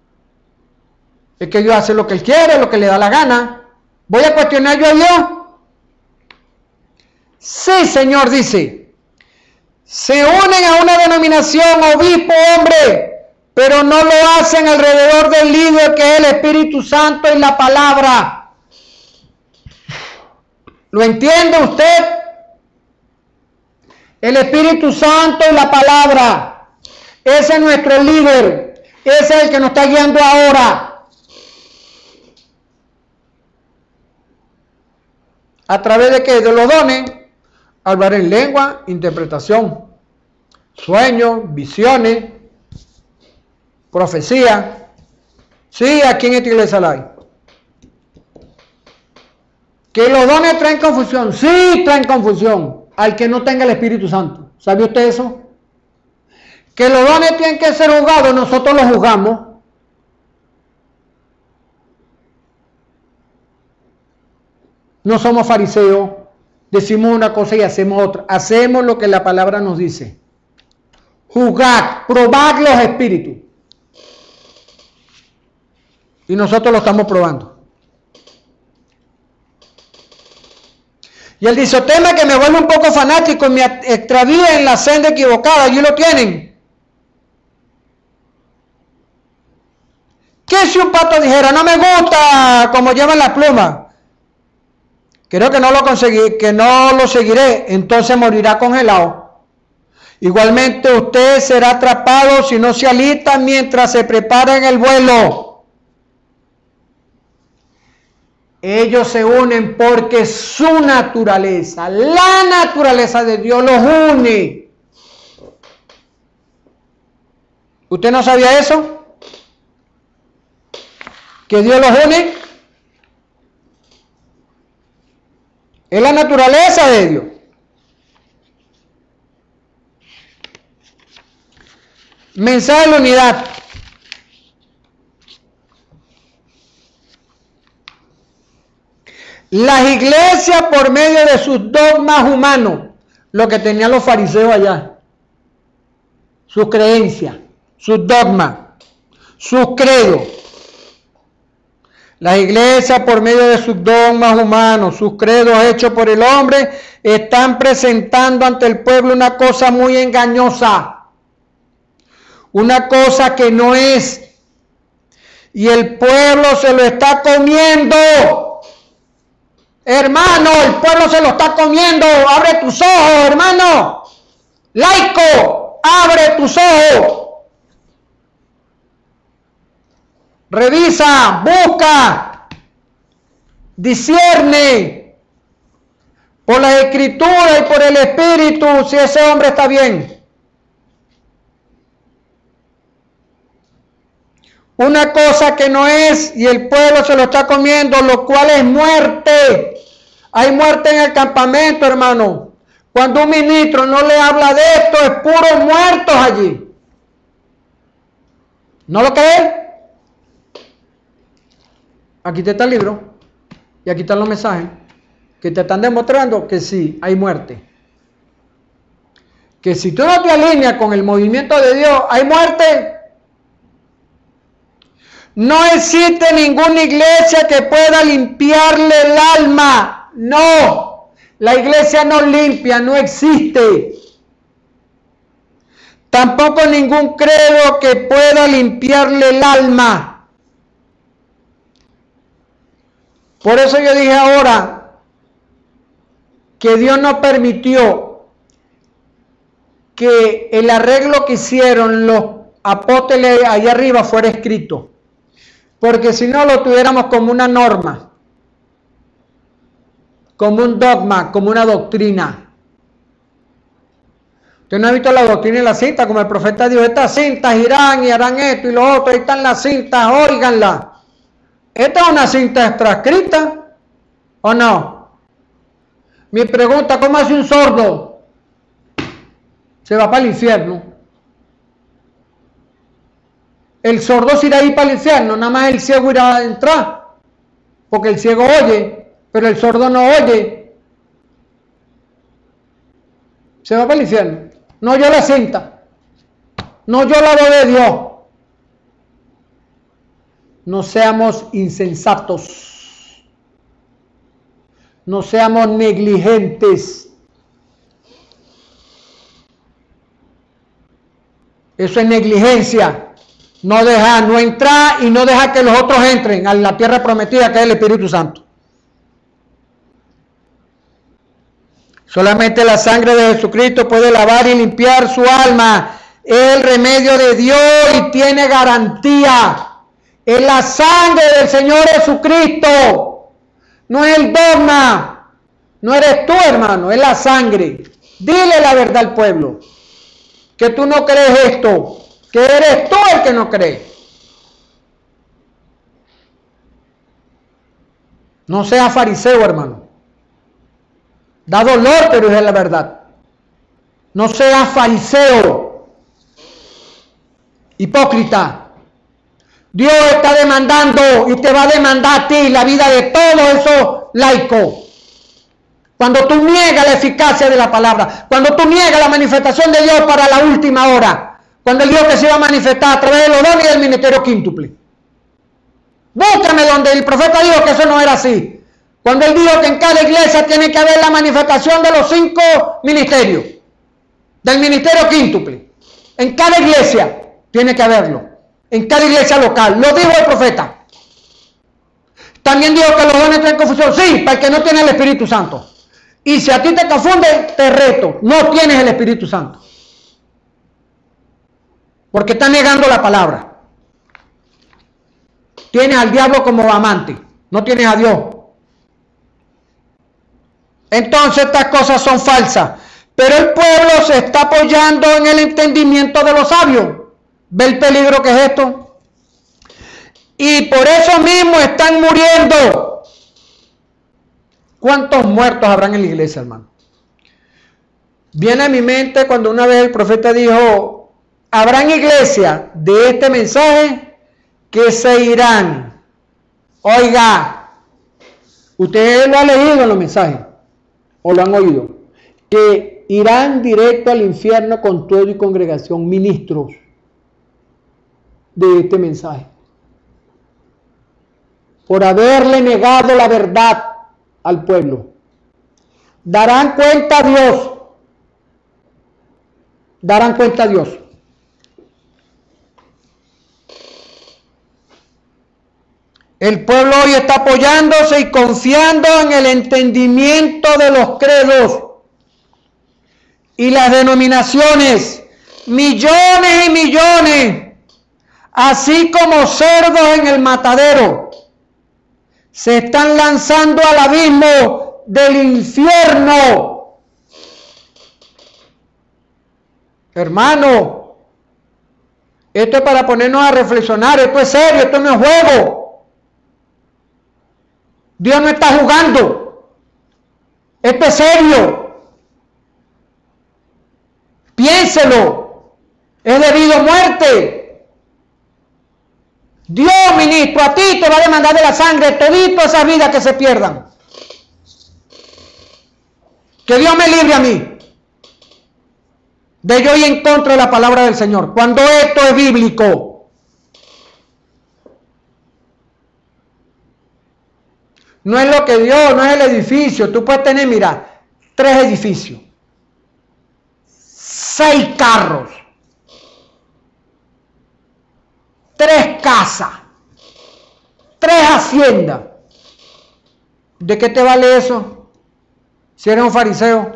Es que Dios hace lo que Él quiere, lo que le da la gana. ¿Voy a cuestionar yo a Dios? Sí, Señor, dice. Se unen a una denominación, obispo, hombre, pero no lo hacen alrededor del líder que es el Espíritu Santo y la palabra. ¿Lo entiende usted? El Espíritu Santo y la palabra. Ese es nuestro líder. Ese es el que nos está guiando ahora. ¿A través de qué? De los dones. Hablar en lengua, interpretación, sueños, visiones, profecía. Sí, aquí en esta iglesia la hay. ¿Que los dones traen confusión? Sí, traen confusión. Al que no tenga el Espíritu Santo. ¿Sabe usted eso? Que los dones tienen que ser juzgados, nosotros los juzgamos. No somos fariseos, decimos una cosa y hacemos otra. Hacemos lo que la palabra nos dice. Juzgar, probar los espíritus. Y nosotros lo estamos probando. Y él dice, tema que me vuelve un poco fanático y me extravía en la senda equivocada. Allí lo tienen. ¿Qué si un pato dijera, no me gusta como llevan las plumas? Creo que no lo conseguí, que no lo seguiré, entonces morirá congelado. Igualmente usted será atrapado si no se alista mientras se prepara en el vuelo. Ellos se unen porque su naturaleza, la naturaleza de Dios los une. ¿Usted no sabía eso? ¿Que Dios los une? Es la naturaleza de Dios. Mensaje de la unidad. Las iglesias por medio de sus dogmas humanos, lo que tenían los fariseos allá, sus creencias, sus dogmas, sus credos. Las iglesias, por medio de sus dogmas humanos, sus credos hechos por el hombre, están presentando ante el pueblo una cosa muy engañosa, una cosa que no es, y el pueblo se lo está comiendo. Hermano, el pueblo se lo está comiendo. Abre tus ojos, hermano. Laico, abre tus ojos. Revisa, busca, discierne por la Escritura y por el Espíritu si ese hombre está bien. Una cosa que no es y el pueblo se lo está comiendo, lo cual es muerte. Hay muerte en el campamento, hermano. Cuando un ministro no le habla de esto, es puros muertos allí. ¿No lo crees? Aquí te está el libro y aquí están los mensajes que te están demostrando que sí, hay muerte. Que si tú no te alineas con el movimiento de Dios, hay muerte. No existe ninguna iglesia que pueda limpiarle el alma. No, la iglesia no limpia, no existe. Tampoco ningún credo que pueda limpiarle el alma. Por eso yo dije ahora que Dios no permitió que el arreglo que hicieron los apóstoles allá arriba fuera escrito. Porque si no lo tuviéramos como una norma, como un dogma, como una doctrina. Usted no ha visto la doctrina y la cinta, como el profeta dijo, estas cintas irán y harán esto y lo otro, ahí están las cintas, óiganlas. ¿Esta es una cinta transcrita o no? Mi pregunta, ¿cómo hace un sordo? Se va para el infierno. El sordo se irá a ir para el infierno, nada más el ciego irá a entrar. Porque el ciego oye, pero el sordo no oye. Se va para el infierno. No oyó la cinta. No oyó la voz de Dios. No seamos insensatos. No seamos negligentes. Eso es negligencia. No deja, no entrar y no dejar que los otros entren a la tierra prometida que es el Espíritu Santo. Solamente la sangre de Jesucristo puede lavar y limpiar su alma. Es el remedio de Dios y tiene garantía. Es la sangre del Señor Jesucristo. No es el dogma. No eres tú, hermano. Es la sangre. Dile la verdad al pueblo. Que tú no crees esto. Que eres tú el que no cree. No seas fariseo, hermano. Da dolor, pero es la verdad. No seas fariseo. Hipócrita. Dios está demandando y te va a demandar a ti la vida de todos esos laicos. Cuando tú niegas la eficacia de la palabra, cuando tú niegas la manifestación de Dios para la última hora, cuando el Dios que se va a manifestar a través de los dones y del ministerio quíntuple. Búscame donde el profeta dijo que eso no era así. Cuando él dijo que en cada iglesia tiene que haber la manifestación de los cinco ministerios, del ministerio quíntuple. En cada iglesia tiene que haberlo. En cada iglesia local. Lo dijo el profeta. También dijo que los dones traen confusión. Sí, para el que no tiene el Espíritu Santo. Y si a ti te confunde, te reto. No tienes el Espíritu Santo. Porque está negando la palabra. Tienes al diablo como amante. No tienes a Dios. Entonces estas cosas son falsas. Pero el pueblo se está apoyando en el entendimiento de los sabios. ¿Ve el peligro que es esto? Y por eso mismo están muriendo. ¿Cuántos muertos habrán en la iglesia, hermano? Viene a mi mente cuando una vez el profeta dijo, habrán iglesias de este mensaje que se irán. Oiga, ustedes lo han leído en los mensajes, o lo han oído, que irán directo al infierno con todo y congregación, ministros de este mensaje, por haberle negado la verdad al pueblo. Darán cuenta a Dios. Darán cuenta a Dios. El pueblo hoy está apoyándose y confiando en el entendimiento de los credos y las denominaciones, millones y millones, así como cerdos en el matadero, se están lanzando al abismo del infierno. Hermano, esto es para ponernos a reflexionar, esto es serio, esto no es juego. Dios no está jugando, esto es serio. Piénselo, es debido a muerte. Dios, ministro, a ti te va a demandar de la sangre todito esas vidas que se pierdan. Que Dios me libre a mí de yo ir en contra de la palabra del Señor, cuando esto es bíblico. No es lo que Dios, no es el edificio. Tú puedes tener, mira, tres edificios, seis carros, tres casas, tres haciendas. ¿De qué te vale eso si eres un fariseo?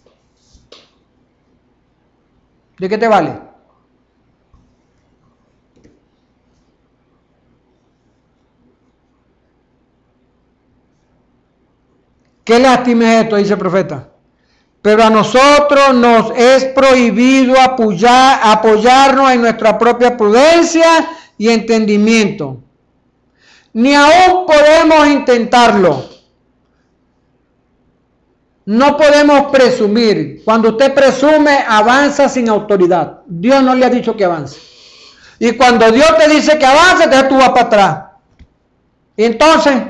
¿De qué te vale? Qué lástima es esto, dice el profeta. Pero a nosotros nos es prohibido apoyar, apoyarnos en nuestra propia prudencia y entendimiento. Ni aún podemos intentarlo. No podemos presumir. Cuando usted presume, avanza sin autoridad. Dios no le ha dicho que avance. Y cuando Dios te dice que avance, entonces tú vas para atrás. Y entonces,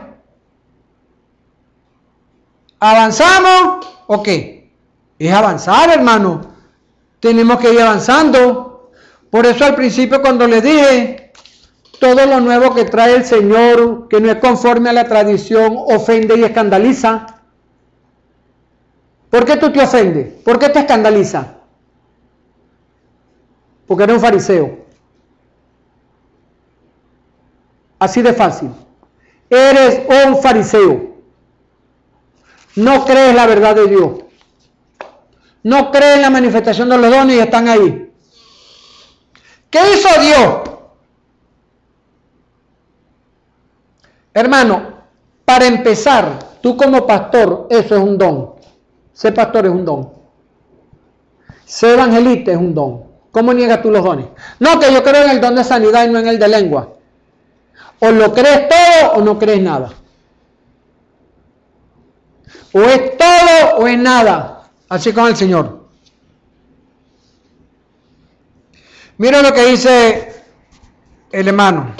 ¿avanzamos o qué? Es avanzar, hermano. Tenemos que ir avanzando. Por eso al principio cuando le dije, todo lo nuevo que trae el Señor, que no es conforme a la tradición, ofende y escandaliza. ¿Por qué tú te ofendes? ¿Por qué te escandaliza? Porque eres un fariseo. Así de fácil. Eres un fariseo. No crees la verdad de Dios. No crees en la manifestación de los dones y están ahí. ¿Qué hizo Dios? Hermano, para empezar, tú como pastor, eso es un don. Ser pastor es un don. Ser evangelista es un don. ¿Cómo niegas tú los dones? No, que yo creo en el don de sanidad y no en el de lengua. O lo crees todo o no crees nada. O es todo o es nada. Así con el Señor. Mira lo que dice el hermano.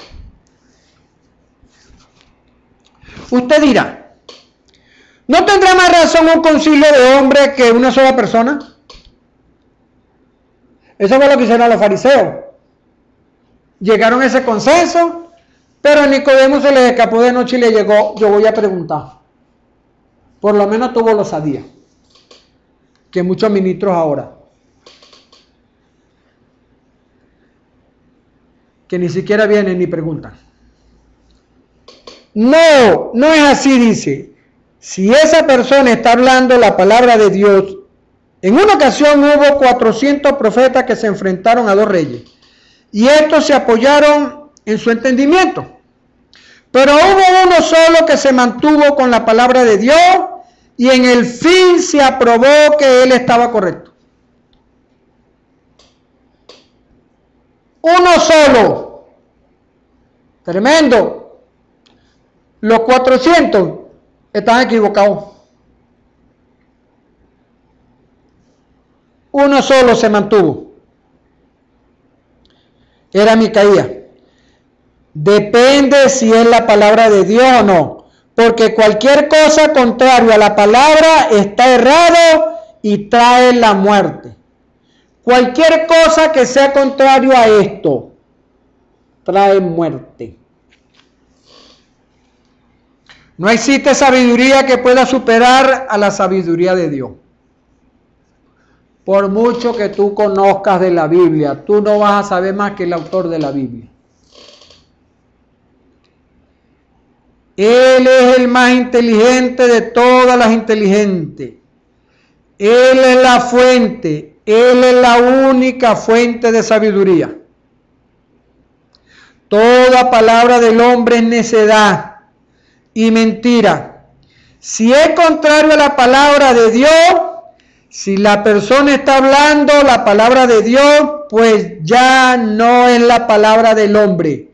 Usted dirá, ¿no tendrá más razón un concilio de hombres que una sola persona? Eso fue lo que hicieron los fariseos. Llegaron a ese consenso, pero a Nicodemo se les escapó de noche y le llegó, yo voy a preguntar. Por lo menos tuvo la osadía, que muchos ministros ahora, que ni siquiera vienen ni preguntan. No, no es así, dice. Si esa persona está hablando la palabra de Dios, en una ocasión hubo cuatrocientos profetas que se enfrentaron a dos reyes, y estos se apoyaron en su entendimiento. Pero hubo uno solo que se mantuvo con la palabra de Dios, y en el fin se aprobó que él estaba correcto. Uno solo. Tremendo. Los cuatrocientos están equivocados. Uno solo se mantuvo. Era Micaías. Depende si es la palabra de Dios o no. Porque cualquier cosa contraria a la palabra está errado y trae la muerte. Cualquier cosa que sea contrario a esto trae muerte. No existe sabiduría que pueda superar a la sabiduría de Dios. Por mucho que tú conozcas de la Biblia, tú no vas a saber más que el autor de la Biblia. Él es el más inteligente de todas las inteligentes. Él es la fuente, Él es la única fuente de sabiduría. Toda palabra del hombre es necedad y mentira. Si es contrario a la palabra de Dios, si la persona está hablando la palabra de Dios, pues ya no es la palabra del hombre,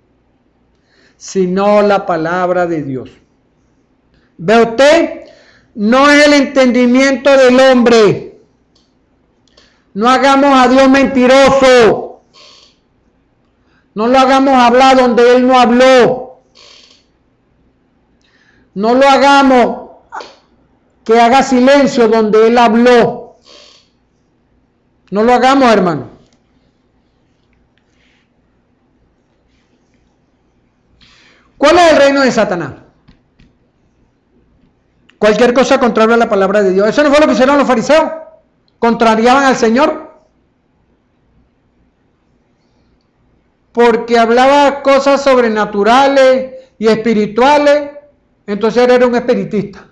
sino la palabra de Dios. ¿Ve usted? No es el entendimiento del hombre. No hagamos a Dios mentiroso. No lo hagamos hablar donde Él no habló. No lo hagamos que haga silencio donde Él habló. No lo hagamos, hermano. ¿Cuál es el reino de Satanás? Cualquier cosa contraria a la palabra de Dios. Eso no fue lo que hicieron los fariseos. Contrariaban al Señor. Porque hablaba cosas sobrenaturales y espirituales. Entonces era un espiritista.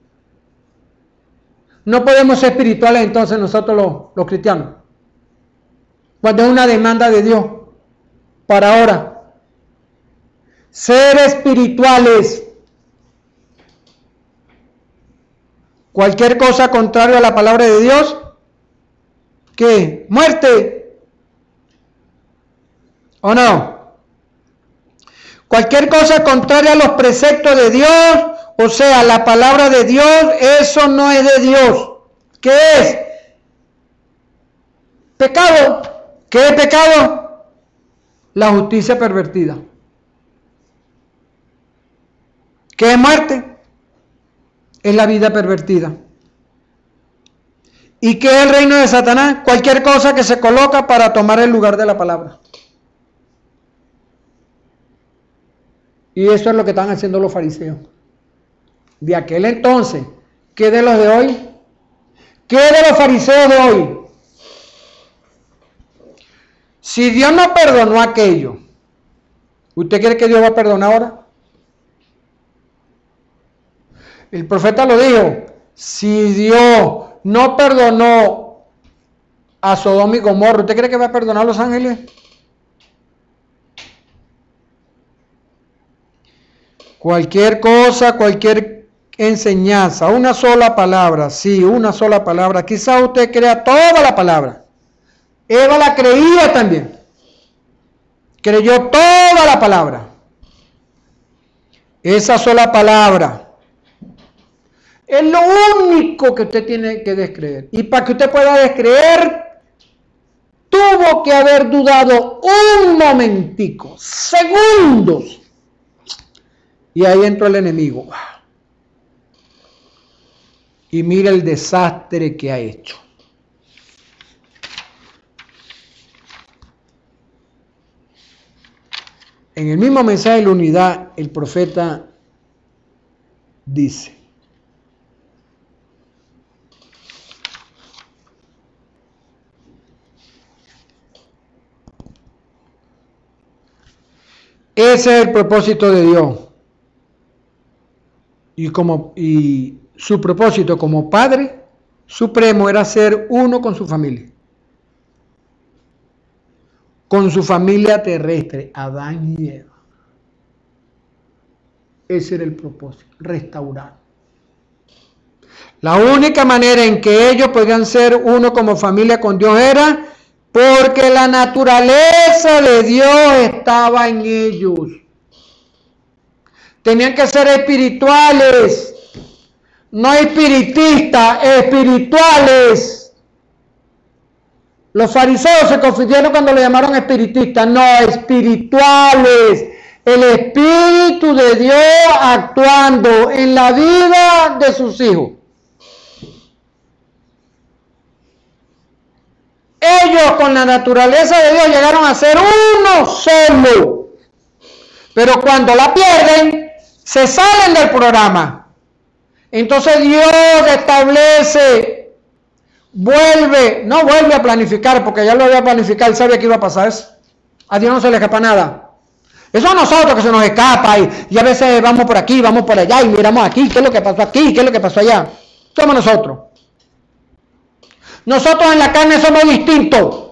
No podemos ser espirituales entonces nosotros los, los cristianos. Cuando es una demanda de Dios para ahora. Ser espirituales. Cualquier cosa contraria a la palabra de Dios, ¿qué? Muerte. ¿O no? Cualquier cosa contraria a los preceptos de Dios, o sea, la palabra de Dios, eso no es de Dios. ¿Qué es? Pecado. ¿Qué es pecado? La justicia pervertida. ¿Qué es muerte? Es la vida pervertida. ¿Y qué es el reino de Satanás? Cualquier cosa que se coloca para tomar el lugar de la palabra. Y eso es lo que están haciendo los fariseos. De aquel entonces, ¿qué de los de hoy? ¿Qué de los fariseos de hoy? Si Dios no perdonó aquello, ¿usted cree que Dios va a perdonar ahora? El profeta lo dijo, si Dios no perdonó a Sodoma y Gomorra, ¿usted cree que va a perdonar a los ángeles? Cualquier cosa, cualquier enseñanza, una sola palabra, sí, una sola palabra, quizá usted crea toda la palabra. Eva la creía también, creyó toda la palabra. Esa sola palabra es lo único que usted tiene que descreer. Y para que usted pueda descreer, tuvo que haber dudado un momentico, segundos. Y ahí entró el enemigo. Y mira el desastre que ha hecho. En el mismo mensaje de la unidad, el profeta dice: ese es el propósito de Dios. Y, como, y su propósito como Padre Supremo era ser uno con su familia. Con su familia terrestre, Adán y Eva. Ese era el propósito, restaurar. La única manera en que ellos podían ser uno como familia con Dios era porque la naturaleza de Dios estaba en ellos. Tenían que ser espirituales, no espiritistas, espirituales. Los fariseos se confundieron cuando le llamaron espiritistas, no, espirituales. El Espíritu de Dios actuando en la vida de sus hijos. Ellos con la naturaleza de Dios llegaron a ser uno solo. Pero cuando la pierden, se salen del programa. Entonces Dios establece, vuelve, no vuelve a planificar, porque ya lo había planificado, él sabía que iba a pasar eso. A Dios no se le escapa nada. Eso a nosotros que se nos escapa y, y a veces vamos por aquí, vamos por allá y miramos aquí, qué es lo que pasó aquí, qué es lo que pasó allá. Somos nosotros. Nosotros en la carne somos distintos.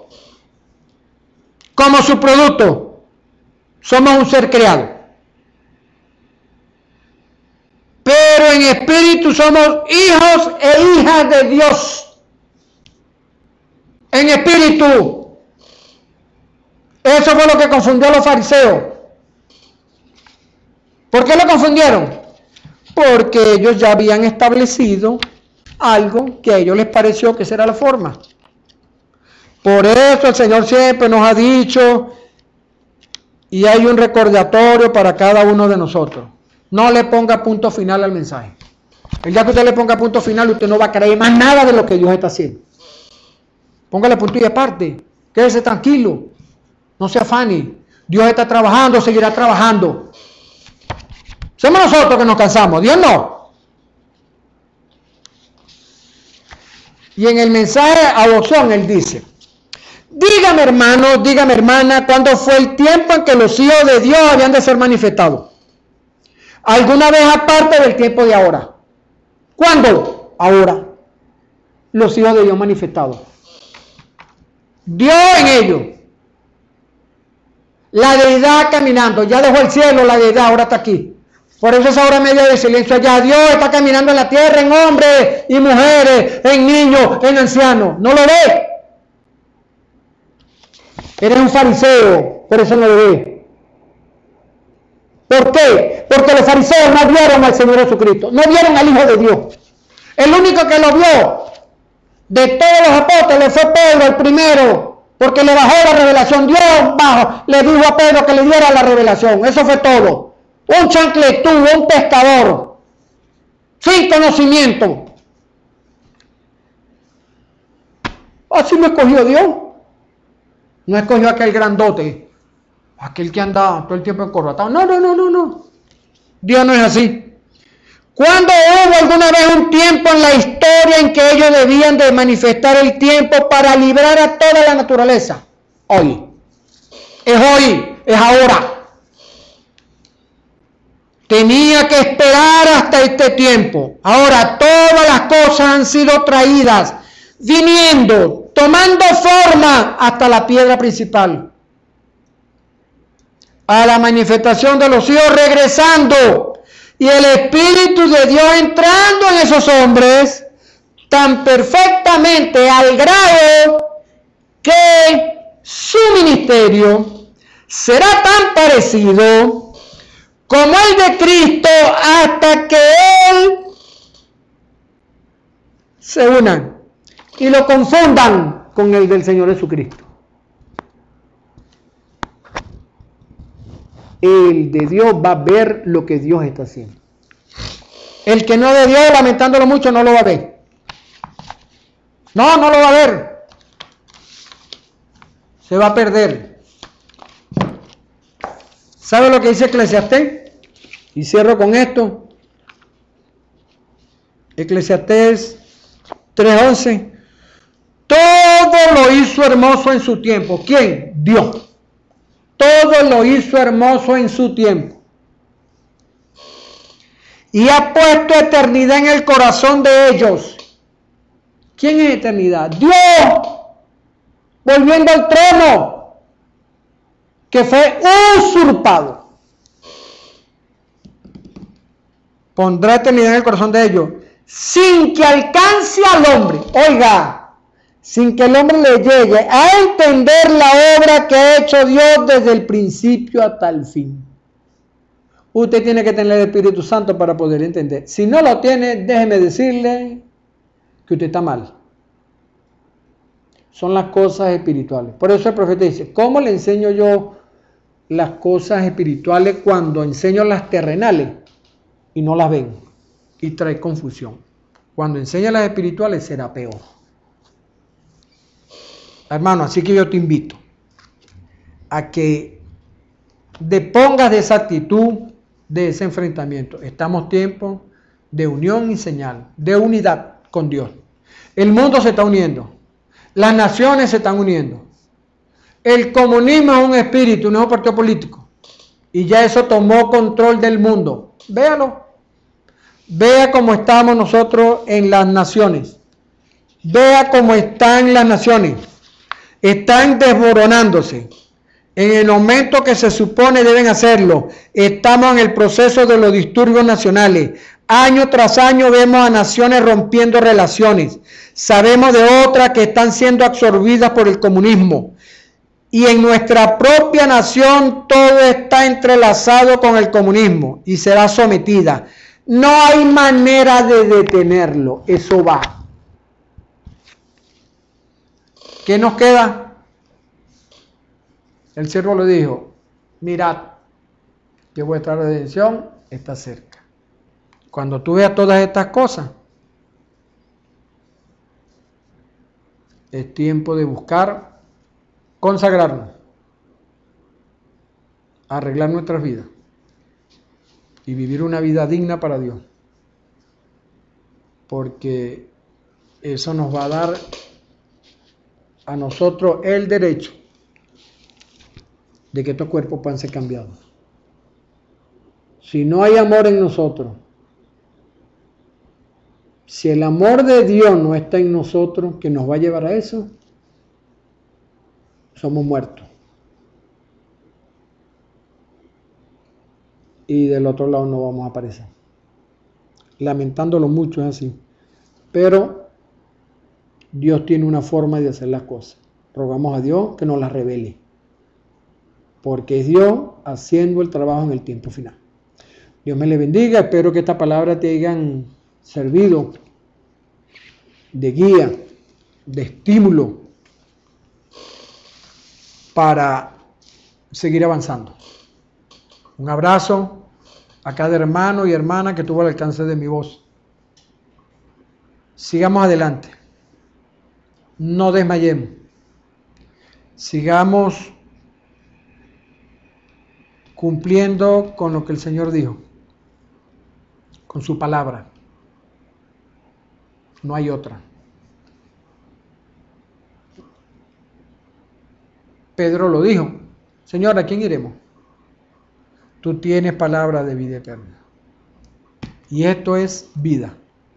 Como su producto, somos un ser creado. Pero en espíritu somos hijos e hijas de Dios. En espíritu. Eso fue lo que confundió a los fariseos. ¿Por qué lo confundieron? Porque ellos ya habían establecido algo que a ellos les pareció que esa era la forma. Por eso el Señor siempre nos ha dicho, y hay un recordatorio para cada uno de nosotros: no le ponga punto final al mensaje. El día que usted le ponga punto final, usted no va a creer más nada de lo que Dios está haciendo. Póngale punto y aparte, quédese tranquilo, no se afane. Dios está trabajando, seguirá trabajando. Somos nosotros que nos cansamos, Dios no. Y en el mensaje adopción él dice: dígame, hermano, dígame, hermana, ¿cuándo fue el tiempo en que los hijos de Dios habían de ser manifestados? ¿Alguna vez aparte del tiempo de ahora? ¿Cuándo? Ahora. Los hijos de Dios manifestados. Dios en ellos. La deidad caminando. Ya dejó el cielo, la deidad ahora está aquí. Por eso esa hora media de silencio allá. Dios está caminando en la tierra en hombres y mujeres, en niños, en ancianos. ¿No lo ve? Eres un fariseo, por eso no lo ve. ¿Por qué? Porque los fariseos no vieron al Señor Jesucristo, no vieron al Hijo de Dios. El único que lo vio de todos los apóstoles fue Pedro, el primero, porque le bajó la revelación. Dios bajo, le dijo a Pedro que le diera la revelación. Eso fue todo. Un chancletú, un pescador, sin conocimiento. Así me escogió Dios. No escogió aquel grandote, aquel que anda todo el tiempo encorbatado. No, no, no, no, no. Dios no es así. ¿Cuándo hubo alguna vez un tiempo en la historia en que ellos debían de manifestar el tiempo para librar a toda la naturaleza? Hoy. Es hoy, es ahora. Tenía que esperar hasta este tiempo. Ahora todas las cosas han sido traídas, viniendo, tomando forma hasta la piedra principal. A la manifestación de los hijos regresando. Y el Espíritu de Dios entrando en esos hombres tan perfectamente al grado que su ministerio será tan parecido como el de Cristo hasta que Él se unan y lo confundan con el del Señor Jesucristo. El de Dios va a ver lo que Dios está haciendo. El que no es de Dios, lamentándolo mucho, no lo va a ver. No, no lo va a ver. Se va a perder. ¿Sabe lo que dice Eclesiastés? Y cierro con esto. Eclesiastés tres once. Todo lo hizo hermoso en su tiempo. ¿Quién? Dios. Todo lo hizo hermoso en su tiempo. Y ha puesto eternidad en el corazón de ellos. ¿Quién es eternidad? Dios. Volviendo al trono, que fue usurpado. Pondrá eternidad en el corazón de ellos, sin que alcance al hombre. Oiga. Sin que el hombre le llegue a entender la obra que ha hecho Dios desde el principio hasta el fin. Usted tiene que tener el Espíritu Santo para poder entender. Si no lo tiene, déjeme decirle que usted está mal. Son las cosas espirituales. Por eso el profeta dice, ¿cómo le enseño yo las cosas espirituales cuando enseño las terrenales y no las ven? Y trae confusión. Cuando enseña las espirituales será peor. Hermano, así que yo te invito a que depongas de esa actitud, de ese enfrentamiento. Estamos en tiempo de unión y señal, de unidad con Dios. El mundo se está uniendo, las naciones se están uniendo. El comunismo es un espíritu, no es un partido político. Y ya eso tomó control del mundo. Véalo. Vea cómo estamos nosotros en las naciones. Vea cómo están las naciones. Están desmoronándose. En el momento que se supone deben hacerlo, estamos en el proceso de los disturbios nacionales. Año tras año vemos a naciones rompiendo relaciones. Sabemos de otras que están siendo absorbidas por el comunismo. Y en nuestra propia nación todo está entrelazado con el comunismo y será sometida. No hay manera de detenerlo. Eso va. ¿Qué nos queda? El siervo le dijo, mirad, que vuestra redención está cerca. Cuando tú veas todas estas cosas, es tiempo de buscar, consagrarnos, arreglar nuestras vidas y vivir una vida digna para Dios. Porque eso nos va a dar a nosotros el derecho de que estos cuerpos puedan ser cambiados. Si no hay amor en nosotros, si el amor de Dios no está en nosotros, que nos va a llevar a eso, somos muertos. Y del otro lado no vamos a aparecer. Lamentándolo mucho es así. Pero Dios tiene una forma de hacer las cosas. Rogamos a Dios que nos las revele. Porque es Dios haciendo el trabajo en el tiempo final. Dios me le bendiga. Espero que esta palabra te hayan servido de guía, de estímulo para seguir avanzando. Un abrazo a cada hermano y hermana que tuvo el alcance de mi voz. Sigamos adelante. No desmayemos. Sigamos cumpliendo con lo que el Señor dijo, con su palabra. No hay otra. Pedro lo dijo, Señor, ¿a quién iremos? Tú tienes palabra de vida eterna. Y esto es vida.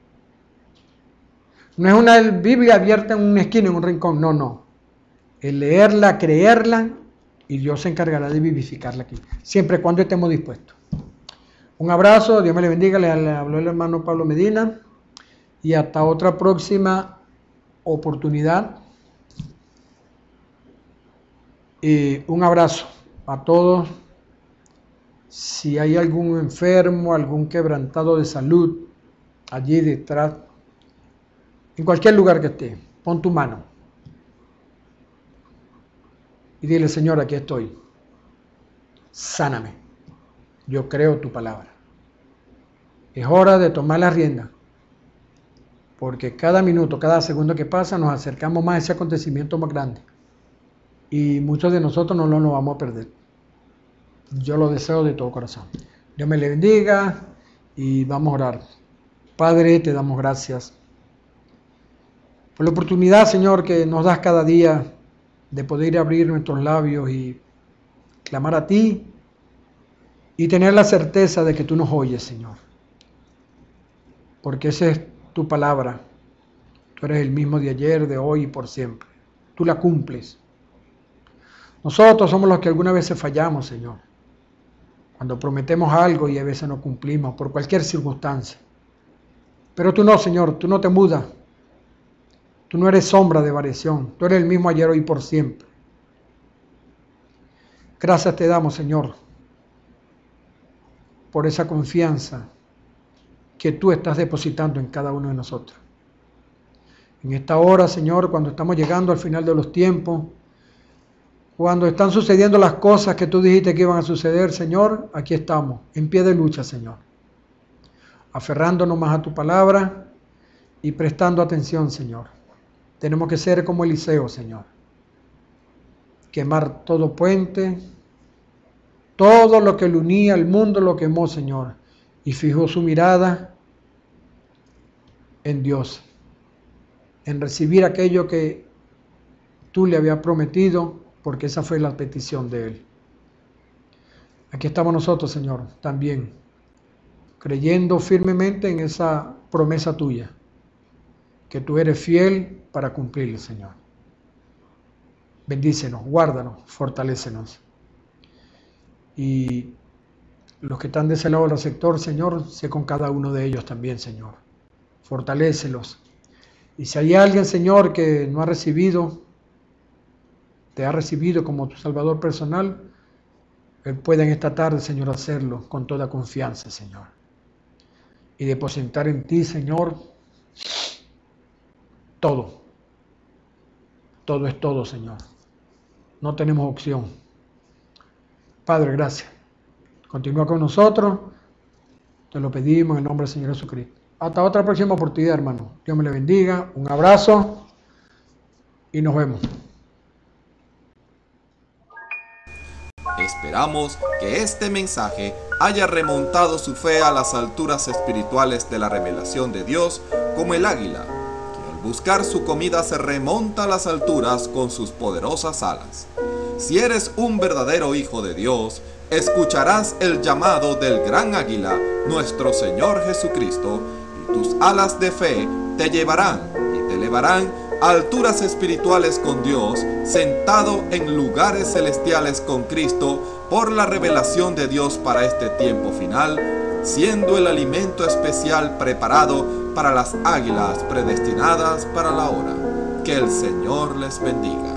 No es una Biblia abierta en una esquina, en un rincón, no, no. Es leerla, creerla, y Dios se encargará de vivificarla aquí, siempre y cuando estemos dispuestos. Un abrazo, Dios me le bendiga, le habló el hermano Pablo Medina, y hasta otra próxima oportunidad. Y un abrazo a todos. Si hay algún enfermo, algún quebrantado de salud, allí detrás, en cualquier lugar que esté, pon tu mano y dile, Señor, aquí estoy, sáname, yo creo tu palabra. Es hora de tomar la rienda, porque cada minuto, cada segundo que pasa, nos acercamos más a ese acontecimiento más grande, y muchos de nosotros no lo vamos a perder. Yo lo deseo de todo corazón. Dios me le bendiga y vamos a orar. Padre, te damos gracias por la oportunidad, Señor, que nos das cada día de poder abrir nuestros labios y clamar a ti y tener la certeza de que tú nos oyes, Señor. Porque esa es tu palabra. Tú eres el mismo de ayer, de hoy y por siempre. Tú la cumples. Nosotros somos los que alguna vez fallamos, Señor. Cuando prometemos algo y a veces no cumplimos por cualquier circunstancia. Pero tú no, Señor, tú no te mudas. Tú no eres sombra de variación. Tú eres el mismo ayer, hoy y por siempre. Gracias te damos, Señor, por esa confianza que tú estás depositando en cada uno de nosotros. En esta hora, Señor, cuando estamos llegando al final de los tiempos, cuando están sucediendo las cosas que tú dijiste que iban a suceder, Señor, aquí estamos, en pie de lucha, Señor. Aferrándonos más a tu palabra y prestando atención, Señor. Tenemos que ser como Eliseo, Señor. Quemar todo puente, todo lo que le unía al mundo lo quemó, Señor. Y fijó su mirada en Dios, en recibir aquello que tú le habías prometido, porque esa fue la petición de él. Aquí estamos nosotros, Señor, también, creyendo firmemente en esa promesa tuya, que tú eres fiel para cumplirla, Señor. Bendícenos, guárdanos, fortalécenos. Y los que están de ese lado del sector, Señor, sé con cada uno de ellos también, Señor. Fortalécelos. Y si hay alguien, Señor, que no ha recibido, te ha recibido como tu Salvador personal, Él puede en esta tarde, Señor, hacerlo con toda confianza, Señor. Y depositar en ti, Señor, todo. Todo es todo, Señor. No tenemos opción. Padre, gracias. Continúa con nosotros. Te lo pedimos en el nombre del Señor Jesucristo. Hasta otra próxima oportunidad, hermano. Dios me le bendiga. Un abrazo y nos vemos. Esperamos que este mensaje haya remontado su fe a las alturas espirituales de la revelación de Dios, como el águila, que al buscar su comida se remonta a las alturas con sus poderosas alas. Si eres un verdadero hijo de Dios, escucharás el llamado del gran águila, nuestro Señor Jesucristo, y tus alas de fe te llevarán y te elevarán a alturas espirituales con Dios, sentado en lugares celestiales con Cristo, por la revelación de Dios para este tiempo final, siendo el alimento especial preparado para las águilas predestinadas para la hora. Que el Señor les bendiga.